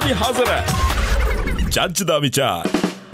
के हाजिर है जज दा विचार।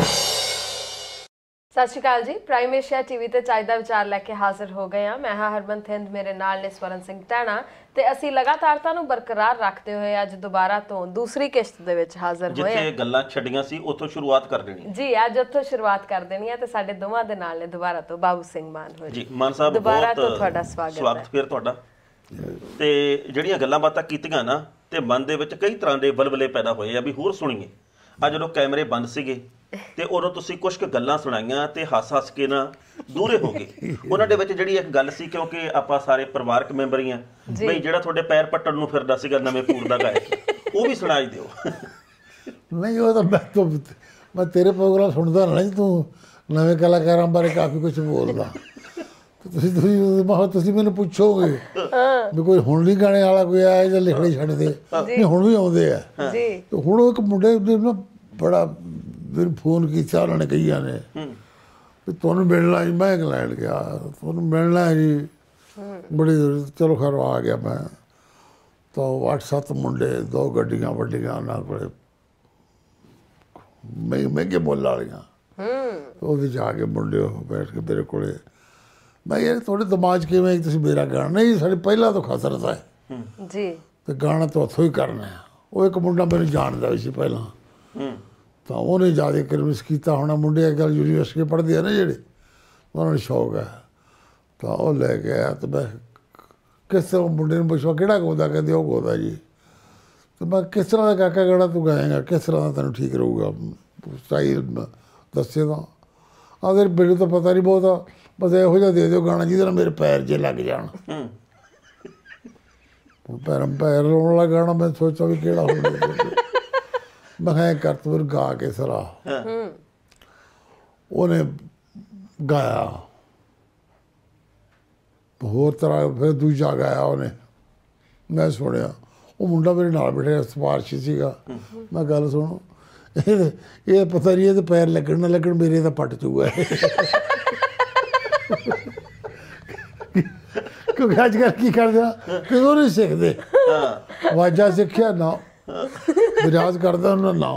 सत श्री अकाल जी। प्राइम एशिया टीवी ते चज दा विचार लैके हाजिर हो गए हैं। मैं हाँ हरमन थिंद, मेरे नाल ने स्वरण सिंह टैणा ते असी लगातारता नूं बरकरार रखते हुए अज दोबारा तो दूसरी किश्त दे विच हाजिर होए। जिथे गल्लां छड्डियां सी उत्थों शुरुआत कर देनी जी। अज उत्थों शुरुआत कर देनी है ते साडे दोवां दे नाल ने दोबारा तो बाबू सिंह मान होए जी। मान साहब दोबारा तो तुहाडा स्वागत फिर तुहाडा ते ਜਿਹੜੀਆਂ ਗੱਲਾਂ ਬਾਤਾਂ ਕੀਤੀਆਂ ਨਾ ਤੇ ਮਨ ਦੇ ਵਿੱਚ ਕਈ ਤਰ੍ਹਾਂ ਦੇ ਬਲਬਲੇ ਪੈਦਾ ਹੋਏ ਆ ਵੀ ਹੋਰ ਸੁਣੀਏ। ਆ ਜਦੋਂ ਕੈਮਰੇ ਬੰਦ ਸੀਗੇ ਤੇ ਉਦੋਂ ਤੁਸੀਂ ਕੁਝ ਕੁ ਗੱਲਾਂ ਸੁਣਾਈਆਂ ਤੇ ਹੱਸ ਕੇ ਨਾ ਦੂਰੇ ਹੋ ਗਏ। ਉਹਨਾਂ ਦੇ ਵਿੱਚ ਜਿਹੜੀ ਇੱਕ ਗੱਲ ਸੀ, ਕਿਉਂਕਿ ਆਪਾਂ ਸਾਰੇ ਪਰਿਵਾਰਕ ਮੈਂਬਰ ਹੀ ਆ ਬਈ, ਜਿਹੜਾ ਤੁਹਾਡੇ ਪੈਰ ਪੱਟਣ ਨੂੰ ਫਿਰਦਾ ਸੀਗਾ ਨਵੇਂ ਪੂਰ ਦਾ ਗਾਇਕ, ਉਹ ਵੀ ਸੁਣਾਈ ਦਿਓ। ਨਹੀਂ ਉਹ ਤਾਂ ਮੈਂ ਤੇਰੇ ਪ੍ਰੋਗਰਾਮ ਸੁਣਦਾ ਨਾ, ਤੂੰ ਨਵੇਂ ਕਲਾਕਾਰਾਂ ਬਾਰੇ ਕਾਫੀ ਕੁਝ ਬੋਲਦਾ। ਤੁਸੀਂ ਮੈਨੂੰ ਪੁੱਛੋਗੇ ਵੀ ਕੋਈ ਹੁਣ ਨਹੀਂ ਗਾਣੇ ਵਾਲਾ ਕੋਈ ਆਇਆ ਜਾਂ ਲਿਖਣੇ ਛੱਡਦੇ, ਨਹੀਂ ਹੁਣ ਵੀ ਆਉਂਦੇ ਆ। ਹੁਣ ਇੱਕ ਮੁੰਡੇ ਨੇ ਨਾ ਬੜਾ ਮੈਨੂੰ ਫੋਨ ਕੀਤਾ, ਉਹਨਾਂ ਨੇ ਕਹੀਆਂ ਨੇ ਵੀ ਤੁਹਾਨੂੰ ਮਿਲਣਾ ਜੀ। ਮੈਂ ਇੰਗਲੈਂਡ ਗਿਆ, ਤੁਹਾਨੂੰ ਮਿਲਣਾ ਜੀ ਬੜੀ। ਚਲੋ ਖੈਰ ਆ ਗਿਆ ਮੈਂ ਤਾਂ 8-7 ਮੁੰਡੇ, 2 ਗੱਡੀਆਂ ਵੱਡੀਆਂ ਉਹਨਾਂ ਕੋਲ ਮਹਿੰਗੇ ਮੁੱਲ ਵਾਲੀਆਂ। ਉਹਦੇ ਜਾ ਕੇ ਮੁੰਡੇ ਬੈਠ ਕੇ ਮੇਰੇ ਕੋਲੇ, ਮੈਂ ਯਾਰ ਤੁਹਾਡੇ ਦਿਮਾਗ 'ਚ ਕਿਵੇਂ ਤੁਸੀਂ ਮੇਰਾ ਗਾਣਾ ਨਹੀਂ, ਸਾਡੇ ਪਹਿਲਾਂ ਤੋਂ ਖਸਰਤ ਹੈ ਜੀ ਤੇ ਗਾਣਾ ਤਾਂ ਉੱਥੋਂ ਹੀ ਕਰਨਾ। ਉਹ ਇੱਕ ਮੁੰਡਾ ਮੈਨੂੰ ਜਾਣਦਾ ਵੀ ਸੀ ਪਹਿਲਾਂ, ਤਾਂ ਉਹਨੇ ਜ਼ਿਆਦਾ ਕਨਵਿੰਸ ਕੀਤਾ ਹੋਣਾ। ਮੁੰਡੇ ਅੱਜ ਕੱਲ੍ਹ ਯੂਨੀਵਰਸਿਟੀ ਪੜ੍ਹਦੇ ਆ ਨਾ ਜਿਹੜੇ, ਉਹਨਾਂ ਨੂੰ ਸ਼ੌਕ ਹੈ, ਤਾਂ ਉਹ ਲੈ ਕੇ ਆਇਆ। ਤਾਂ ਮੈਂ ਕਿਸ ਤਰ੍ਹਾਂ ਮੁੰਡੇ ਨੂੰ ਪੁੱਛਿਆ ਕਿਹੜਾ ਗਾਉਂਦਾ, ਕਹਿੰਦੇ ਉਹ ਗਾਉਂਦਾ ਜੀ। ਅਤੇ ਮੈਂ ਕਿਸ ਤਰ੍ਹਾਂ ਦਾ ਕਾਕਾ ਗਾਣਾ ਤੂੰ ਗਾਏਗਾ, ਕਿਸ ਤਰ੍ਹਾਂ ਦਾ ਤੈਨੂੰ ਠੀਕ ਰਹੂਗਾ, ਸਟਾਈਲ ਦੱਸੇ ਤਾਂ ਆਖਰ ਮੈਨੂੰ ਤਾਂ ਪਤਾ ਨਹੀਂ ਬਹੁਤਾ, ਬਸ ਇਹੋ ਜਿਹਾ ਦੇ ਦਿਓ ਗਾਣਾ ਜਿਹਦੇ ਨਾਲ ਮੇਰੇ ਪੈਰ ਜੇ ਲੱਗ ਜਾਣ। ਪੈਰ ਲਾਉਣ ਵਾਲਾ ਗਾਣਾ ਮੈਂ ਸੋਚਿਆ ਵੀ ਕਿਹੜਾ ਹੋਊਗਾ। ਮੈਂ ਕਿਹਾ ਕਰ ਤੂੰ ਫਿਰ ਗਾ ਕੇ ਸਰਾ। ਉਹਨੇ ਗਾਇਆ ਹੋਰ ਤਰ੍ਹਾਂ, ਫਿਰ ਦੂਜਾ ਗਾਇਆ ਉਹਨੇ, ਮੈਂ ਸੁਣਿਆ। ਉਹ ਮੁੰਡਾ ਮੇਰੇ ਨਾਲ ਬੈਠਿਆ, ਸਿਫਾਰਸ਼ੀ ਸੀਗਾ। ਮੈਂ ਗੱਲ ਸੁਣੋ, ਇਹ ਪਤਾ ਨਹੀਂ ਇਹਦੇ ਪੈਰ ਲੱਗਣ ਨਾ ਲੱਗਣ, ਮੇਰੇ ਤਾਂ ਪੱਟ ਚੂਗਾ। ਕਿਉਂਕਿ ਅੱਜ ਕੱਲ੍ਹ ਕੀ ਕਰਦੇ ਆ, ਕਿਦੋਂ ਨਹੀਂ ਸਿੱਖਦੇ। ਆਵਾਜ਼ਾਂ ਸਿੱਖਿਆ ਨਾ, ਰਿਆਜ਼ ਕਰਦਾ ਉਹਨਾਂ ਨਾ,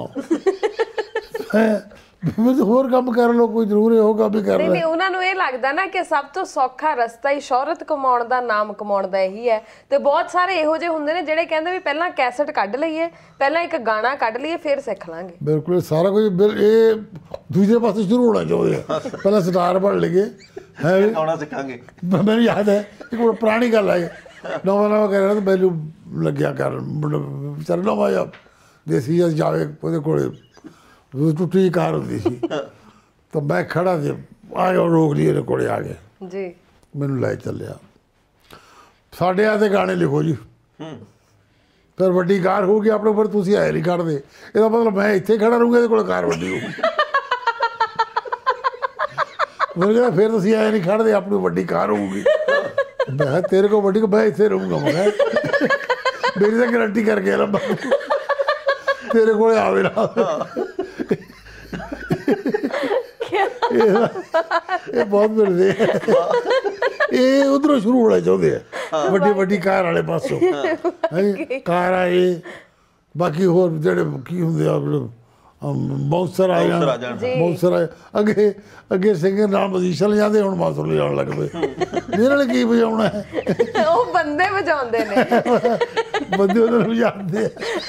ਹੋਰ ਕੰਮ ਕਰ ਲਓ, ਕੋਈ ਜ਼ਰੂਰੀ ਉਹ ਕੰਮ ਹੀ ਕਰ ਨਹੀਂ। ਉਹਨਾਂ ਨੂੰ ਇਹ ਲੱਗਦਾ ਨਾ ਕਿ ਸਭ ਤੋਂ ਸੌਖਾ ਰਸਤਾ ਹੀ ਸ਼ੋਹਰਤ ਕਮਾਉਣ ਦਾ, ਨਾਮ ਕਮਾਉਣ ਦਾ ਇਹੀ ਹੈ। ਤੇ ਬਹੁਤ ਸਾਰੇ ਇਹੋ ਜਿਹੇ ਹੁੰਦੇ ਨੇ ਜਿਹੜੇ ਕਹਿੰਦੇ ਵੀ ਪਹਿਲਾਂ ਕੈਸਟ ਕੱਢ ਲਈਏ, ਪਹਿਲਾਂ ਇੱਕ ਗਾਣਾ ਕੱਢ ਲਈਏ, ਫਿਰ ਸਿੱਖ ਲਾਂਗੇ। ਬਿਲਕੁਲ ਸਾਰਾ ਕੁਝ ਇਹ ਦੂਜੇ ਪਾਸੇ ਸ਼ੁਰੂ ਹੋਣਾ ਚਾਹੁੰਦੇ ਆ, ਪਹਿਲਾਂ ਸਟਾਰ ਬਣ ਲਈਏ ਹੈ ਗਾਉਣਾ ਸਿੱਖਾਂਗੇ। ਮੈਨੂੰ ਯਾਦ ਹੈ ਇੱਕ ਪੁਰਾਣੀ ਗੱਲ ਹੈ, ਨਵਾਂ ਕਰ ਰਿਹਾ ਤਾਂ ਮੈਨੂੰ ਲੱਗਿਆ ਕਰ ਵਿਚਾਰਾ ਨਵਾਂ ਜਿਹਾ ਦੇਸੀ ਜਾਵੇ, ਉਹਦੇ ਕੋਲ ਟੁੱਟੀ ਕਾਰ ਹੁੰਦੀ ਸੀ, ਤਾਂ ਮੈਂ ਖੜਾ ਸੀ, ਆ ਗਿਆ ਰੋਕ ਲਈ, ਇਹਦੇ ਕੋਲ ਆ ਗਏ ਜੀ, ਮੈਨੂੰ ਲੈ ਚੱਲਿਆ। ਸਾਡੇ ਆ 'ਤੇ ਗਾਣੇ ਲਿਖੋ ਜੀ, ਫਿਰ ਵੱਡੀ ਕਾਰ ਹੋਊਗੀ ਆਪਣੇ ਉੱਪਰ, ਤੁਸੀਂ ਆਏ ਨਹੀਂ ਕੱਢਦੇ, ਇਹਦਾ ਮਤਲਬ ਮੈਂ ਇੱਥੇ ਖੜਾ ਰਹੂੰਗਾ, ਇਹਦੇ ਕੋਲ ਕਾਰ ਵੱਡੀ ਹੋਊਗੀ। ਮੈਂ ਕਿਹਾ ਫਿਰ ਤੁਸੀਂ ਆਏ ਨਹੀਂ ਖੜਦੇ, ਆਪਣੀ ਵੱਡੀ ਕਾਰ ਹੋਊਗੀ। ਮੈਂ ਕਿਹਾ ਤੇਰੇ ਕੋਲ ਵੱਡੀ, ਮੈਂ ਇੱਥੇ ਰਹੂੰਗਾ। ਮੈਂ ਕਿਹਾ ਮੇਰੀ ਤਾਂ ਗਰੰਟੀ ਕਰਕੇ ਲੰਬਾ ਤੇਰੇ ਕੋਲ ਆਵੇ ਨਾ। ਇਹ ਬਹੁਤ ਮਿਲਦੇ, ਇਹ ਉੱਧਰੋਂ ਸ਼ੁਰੂ ਹੋਣਾ ਚਾਹੁੰਦੇ ਆ, ਵੱਡੀ ਵੱਡੀ ਕਾਰ ਵਾਲੇ ਪਾਸੋਂ। ਕਾਰ ਆਏ, ਬਾਕੀ ਹੋਰ ਜਿਹੜੇ ਕੀ ਹੁੰਦੇ ਆ, ਬਾਉਂਸਰ ਆ ਜਾਣ, ਬਾਉਂਸਰ ਆਏ। ਅੱਗੇ ਸਿੰਗਰ ਨਾਲ ਮਜੀਸ਼ੀਅਨ ਲਿਜਾਂਦੇ, ਹੁਣ ਬਾਂਸਰ ਲਿਜਾਣ ਲੱਗ ਪਏ। ਇਹਨਾਂ ਨੇ ਕੀ ਵਜਾਉਣਾ ਹੈ, ਉਹ ਬੰਦੇ ਵਜਾਉਂਦੇ ਨੇ, ਬੰਦੇ ਉਹਨਾਂ ਨੂੰ ਵਜਾਉਂਦੇ ਆ।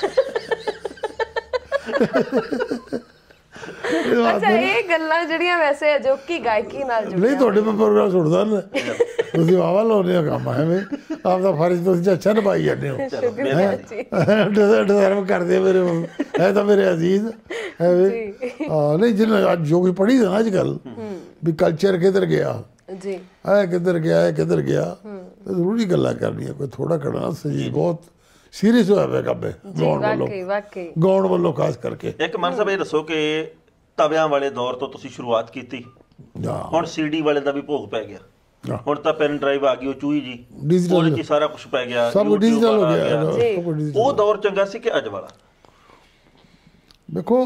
ਅੱਛਾ, ਇਹ ਗੱਲਾਂ ਜਿਹੜੀਆਂ ਵੈਸੇ ਅਜੋਕੀ ਗਾਇਕੀ ਨਾਲ ਜੁੜੀਆਂ। ਨਹੀਂ, ਤੁਹਾਡੇ ਮੈਂ ਪ੍ਰੋਗਰਾਮ ਸੁਣਦਾ ਨਾ, ਤੁਸੀਂ ਵਾਹਵਾ ਲਾਉਂਦੇ ਹੋ ਕੰਮ, ਐਵੇਂ ਆਪਦਾ ਫਰਜ਼ ਤੁਸੀਂ ਅੱਛਾ ਨਿਭਾਈ ਜਾਂਦੇ ਹੋ, ਡਿਜ਼ਰਵ ਕਰਦੇ ਮੇਰੇ, ਹੈ ਤਾਂ ਮੇਰੇ ਅਜ਼ੀਜ਼ ਐਵੇਂ। ਹਾਂ ਨਹੀਂ, ਜਿਹਨੇ ਅੱਜ ਜੋ ਵੀ ਪੜ੍ਹੀ ਦਾ ਨਾ ਅੱਜ ਕੱਲ੍ਹ ਵੀ ਕਲਚਰ ਕਿੱਧਰ ਗਿਆ ਜੀ, ਇਹ ਕਿੱਧਰ ਗਿਆ, ਇਹ ਕਿੱਧਰ ਗਿਆ, ਜ਼ਰੂਰੀ ਗੱਲਾਂ ਕਰਨੀਆਂ, ਕੋਈ ਥੋੜ੍ਹਾ ਕਰਨਾ ਸਹੀ, ਬਹੁਤ ਸੀਰੀਅਸ ਹੋਇਆ ਪਿਆ ਕੰਮ ਗਾਉਣ ਵੱਲੋਂ ਖਾਸ ਕਰਕੇ। ਇੱਕ ਮਨ ਸਾਹਿਬ ਇਹ ਦੱਸੋ ਕਿ ਤਵਿਆਂ ਵਾਲੇ ਦੌਰ ਤੋਂ ਤੁਸੀਂ ਸ਼ੁਰੂਆਤ ਕੀਤੀ, ਹੁਣ CD ਵਾਲੇ ਦਾ ਵੀ ਭੋਗ ਪੈ ਗਿਆ, ਹੁਣ ਤਾਂ ਪੈਨ ਡਰਾਈਵ ਆ ਗਈ, ਉਹ ਚੂਹੀ ਜੀ, ਉਹਦੇ 'ਚ ਸਾਰਾ ਕੁਛ ਪੈ ਗਿਆ, ਸਭ ਡਿਜੀਟਲ ਹੋ ਗਿਆ। ਉਹ ਦੌਰ ਚੰਗਾ ਸੀ ਕਿ ਅੱਜ ਵਾਲਾ? ਦੇਖੋ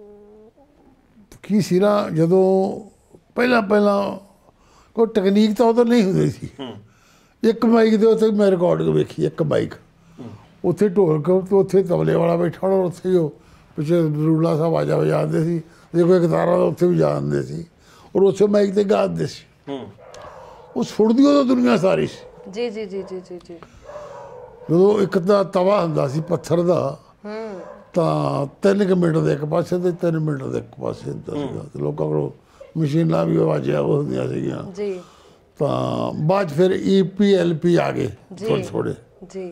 ਕੀ ਸੀ ਨਾ, ਜਦੋਂ ਪਹਿਲਾਂ ਕੋਈ ਟੈਕਨੀਕ ਤਾਂ ਉਦੋਂ ਨਹੀਂ ਹੁੰਦੀ ਸੀ। ਇੱਕ ਮਾਈਕ ਦੇ ਉੱਤੇ ਮੈਂ ਰਿਕਾਰਡਿੰਗ ਵੇਖੀ, ਇੱਕ ਮਾਈਕ ਉੱਥੇ ਢੋਲਕ, ਉੱਥੇ ਤਬਲੇ ਵਾਲਾ ਬੈਠਾ ਹੋਣਾ, ਉੱਥੇ ਉਹ ਪਿੱਛੇ ਰੂਲਾ ਸਾਹਿਬ ਆਜਾ ਵਜਾਉਂਦੇ ਸੀ, ਜੇ ਕੋਈ ਗਿਤਾਰਾਂ ਦਾ ਉੱਥੇ ਵੀ ਜਾਂਦੇ ਸੀ, ਔਰ ਉੱਥੇ ਮਾਈਕ ਤੇ ਗਾਉਂਦੇ ਸੀ। ਉਹ ਸੁਣਦੀ ਉਦੋਂ ਦੁਨੀਆ ਸਾਰੀ ਸੀ। ਜੀ ਜੀ ਜੀ ਜੀ ਜੀ ਜੀ। ਜਦੋਂ ਇੱਕ ਤਾਂ ਤਵਾ ਹੁੰਦਾ ਸੀ ਪੱਥਰ ਦਾ, ਤਾਂ 3 ਮਿੰਟ ਦੇ ਇੱਕ ਪਾਸੇ ਤੇ 3 ਮਿੰਟ ਦੇ ਇੱਕ ਪਾਸੇ ਹੁੰਦਾ ਸੀਗਾ, ਤੇ ਲੋਕਾਂ ਕੋਲ ਮਸ਼ੀਨਾਂ ਵੀ ਆਵਾਜ਼ਾਂ ਉਹ ਹੁੰਦੀਆਂ ਸੀਗੀਆਂ ਜੀ। ਤਾਂ ਬਾਅਦ 'ਚ ਫਿਰ EPLP ਆ ਗਏ ਥੋੜ੍ਹੇ ਜੀ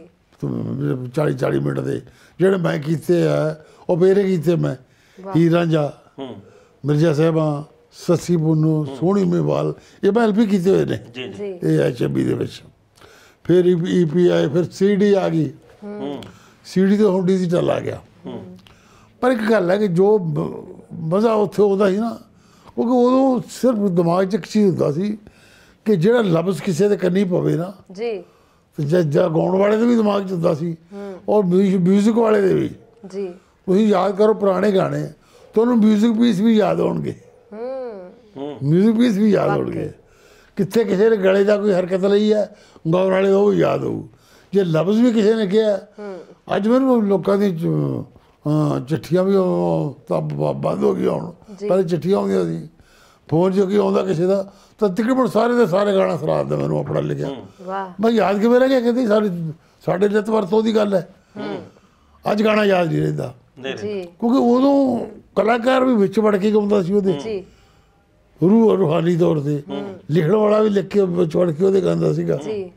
40 ਮਿੰਟ ਦੇ, ਜਿਹੜੇ ਮੈਂ ਕੀਤੇ ਆ ਉਹ ਮੇਰੇ ਕੀਤੇ ਮੈਂ। ਹੀਰ ਰਾਂਝਾ, ਮਿਰਜ਼ਾ ਸਾਹਿਬਾਂ, ਸੱਸੀ ਪੁੰਨੂ, ਸੋਹਣੀ ਮੇਵਾਲ, ਇਹ ਮੈਂ LP ਕੀਤੇ ਹੋਏ ਨੇ ਇਹ HMB ਦੇ ਵਿੱਚ। ਫਿਰ EP ਆਏ, ਫਿਰ CD ਆ ਗਈ, CD ਤੋਂ ਹੁਣ ਡਿਜੀਟਲ ਆ ਗਿਆ। ਪਰ ਇੱਕ ਗੱਲ ਹੈ ਕਿ ਜੋ ਮਜ਼ਾ ਉੱਥੇ ਆਉਂਦਾ ਸੀ ਨਾ, ਕਿਉਂਕਿ ਉਦੋਂ ਸਿਰਫ ਦਿਮਾਗ 'ਚ ਇੱਕ ਚੀਜ਼ ਹੁੰਦਾ ਸੀ ਕਿ ਜਿਹੜਾ ਲਫ਼ਜ਼ ਕਿਸੇ ਦੇ ਕੰਨੀ ਪਵੇ ਨਾ ਜੀ, ਜਾਂ ਗਾਉਣ ਵਾਲੇ ਦੇ ਵੀ ਦਿਮਾਗ 'ਚ ਹੁੰਦਾ ਸੀ, ਔਰ ਮਿਊਜ਼ਿਕ ਵਾਲੇ ਦੇ ਵੀ ਜੀ। ਤੁਸੀਂ ਯਾਦ ਕਰੋ ਪੁਰਾਣੇ ਗਾਣੇ, ਤੁਹਾਨੂੰ ਮਿਊਜ਼ਿਕ ਪੀਸ ਵੀ ਯਾਦ ਹੋਣਗੇ, ਮਿਊਜ਼ਿਕ ਪੀਸ ਵੀ ਯਾਦ ਹੋਣਗੇ। ਕਿੱਥੇ ਕਿਸੇ ਨੇ ਗਲੇ ਦਾ ਕੋਈ ਹਰਕਤ ਲਈ ਹੈ, ਗਾਉਣ ਵਾਲੇ ਉਹ ਵੀ ਯਾਦ ਹੋਊ। ਜੇ ਲਫ਼ਜ਼ ਵੀ ਕਿਸੇ ਨੇ ਕਿਹਾ, ਅੱਜ ਮੈਨੂੰ ਲੋਕਾਂ ਦੀ ਚਿੱਠੀਆਂ ਵੀ ਤਾਂ ਬੰਦ ਹੋ ਗਈਆਂ ਹੁਣ, ਪਹਿਲੇ ਚਿੱਠੀਆਂ ਆਉਂਦੀਆਂ ਸੀ, ਫੋਨ 'ਚ ਕੀ ਆਉਂਦਾ ਕਿਸੇ ਦਾ ਤਾਂ ਤਕਰੀਬਨ ਸਾਰੇ ਦੇ ਸਾਰੇ ਗਾਣਾ ਸੁਣਾ ਦਿੰਦਾ ਮੈਨੂੰ ਆਪਣਾ ਲਿਖਿਆ। ਮੈਂ ਯਾਦ ਕਿਵੇਂ ਰਹਿ ਗਿਆ, ਕਹਿੰਦੀ ਸਾਡੇ ਲਿਤ ਵਰਤੋਂ ਦੀ ਗੱਲ ਹੈ। ਅੱਜ ਗਾਣਾ ਯਾਦ ਨਹੀਂ ਰਹਿੰਦਾ, ਕਿਉਂਕਿ ਉਦੋਂ ਕਲਾਕਾਰ ਵੀ ਵਿੱਚ ਵੜ ਕੇ ਗਾਉਂਦਾ ਸੀ ਉਹਦੇ, ਰੂਹਾਨੀ ਤੌਰ ਤੇ ਲਿਖਣ ਵਾਲਾ ਵੀ ਲਿਖ ਕੇ ਵਿੱਚ ਵੜ ਕੇ ਉਹਦੇ ਗਾਉਂਦਾ ਸੀਗਾ,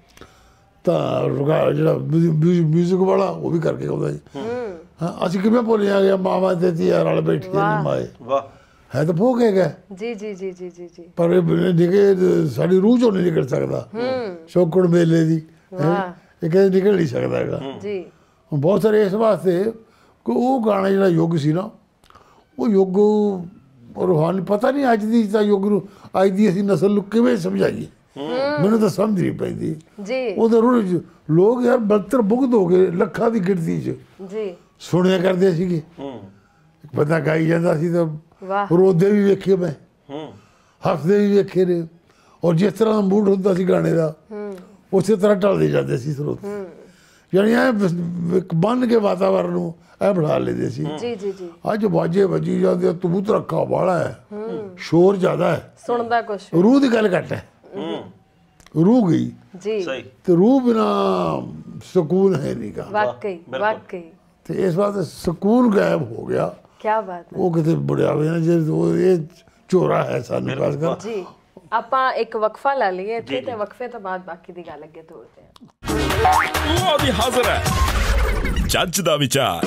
ਤਾਂ ਜਿਹੜਾ ਮਿਊਜ਼ਿਕ ਵਾਲਾ ਉਹ ਵੀ ਕਰਕੇ ਗਾਉਂਦਾ ਸੀ। ਹਾਂ, ਅਸੀਂ ਕਿਵੇਂ ਭੁੱਲ ਗਿਆ ਮਾਵਾਂ ਤੇ ਧੀਆਂ ਰਲ ਬੈਠੀਆਂ ਨੀ ਮਾਏ, ਹੈ ਤਾਂ ਫੋਕ ਹੈਗਾ। ਜੀ ਜੀ ਜੀ ਜੀ ਜੀ ਜੀ। ਪਰ ਇਹ ਸਾਡੀ ਰੂਹ ਚੋਂ ਨਹੀਂ ਨਿਕਲ ਸਕਦਾ, ਸ਼ੌਕੜ ਮੇਲੇ ਦੀ ਇਹ ਕਹਿੰਦੇ ਨਿਕਲ ਨਹੀਂ ਸਕਦਾ ਹੈਗਾ ਜੀ। ਬਹੁਤ ਸਾਰੇ ਇਸ ਵਾਸਤੇ ਕਿ ਉਹ ਗਾਣਾ ਜਿਹੜਾ ਯੁੱਗ ਸੀ ਨਾ, ਉਹ ਯੁੱਗ ਰੂਹਾਨੀ ਪਤਾ ਨਹੀਂ ਅੱਜ ਦੀ ਤਾਂ ਯੁੱਗ ਨੂੰ, ਅੱਜ ਦੀ ਅਸੀਂ ਨਸਲ ਨੂੰ ਕਿਵੇਂ ਸਮਝਾਈਏ, ਮੈਨੂੰ ਤਾਂ ਸਮਝ ਨਹੀਂ ਪੈਂਦੀ ਜੀ। ਉਹਦੇ ਰੂਹ ਲੋਕ ਯਾਰ ਬਦਤਰ ਬੁਗਦ ਹੋ ਗਏ ਲੱਖਾਂ ਦੀ ਗਿਣਤੀ 'ਚ ਜੀ, ਸੁਣਿਆ ਕਰਦੇ ਸੀਗੇ। ਇੱਕ ਬੰਦਾ ਗਾਈ ਜਾਂਦਾ ਸੀ ਤਾਂ ਰੋਦੇ ਵੀ ਵੇਖੇ ਮੈਂ, ਹੱਸਦੇ ਵੀ ਵੇਖੇ ਨੇ, ਔਰ ਜਿਸ ਤਰ੍ਹਾਂ ਦਾ ਮੂਡ ਹੁੰਦਾ ਸੀ ਗਾਣੇ ਦਾ ਉਸੇ ਤਰ੍ਹਾਂ ਢਲਦੇ ਜਾਂਦੇ ਸੀ ਸਰੋਤ, ਯਾਨੀ ਇਹ ਬੰਨ ਕੇ ਵਾਤਾਵਰਨ ਨੂੰ ਇਹ ਬਣਾ ਲੈਂਦੇ ਸੀ। ਅੱਜ ਬਾਜੇ ਵੱਜੀ ਜਾਂਦੇ, ਤਬੂਤ ਰੱਖਾ ਵਾਲਾ ਹੈ, ਸ਼ੋਰ ਜ਼ਿਆਦਾ ਹੈ, ਸੁਣਦਾ ਕੁਛ, ਰੂਹ ਦੀ ਗੱਲ ਘੱਟ ਹੈ। ਰੂਹ ਗਈ ਤੇ ਰੂਹ ਬਿਨਾ ਸਕੂਨ ਹੈ ਨਹੀਂ ਗਾ, ਵਾਕਈ ਵਾਕਈ। ਤੇ ਇਸ ਵਾਸਤੇ ਸਕੂਨ ਗਾਇਬ ਹੋ ਗਿਆ। ਕਿਆ ਬਾਤ ਹੈ। ਉਹ ਕਿਤੇ ਬੁੜਿਆਵੇ ਨਾ ਜੇ ਇਹ ਝੋਰਾ ਹੈ ਸਾਨੂੰ ਖਾਸ ਕਰ ਜੀ। ਆਪਾਂ ਇੱਕ ਵਕਫਾ ਲੈ ਲਈਏ ਇੱਥੇ, ਤੇ ਵਕਫੇ ਤੋਂ ਬਾਅਦ ਬਾਕੀ ਦੀ ਗੱਲ ਅੱਗੇ ਤੋਰਦੇ ਹਾਂ। ਉਹ ਵੀ ਹਾਜ਼ਰ ਹੈ ਜੱਜ ਦਾ ਵਿਚਾਰ।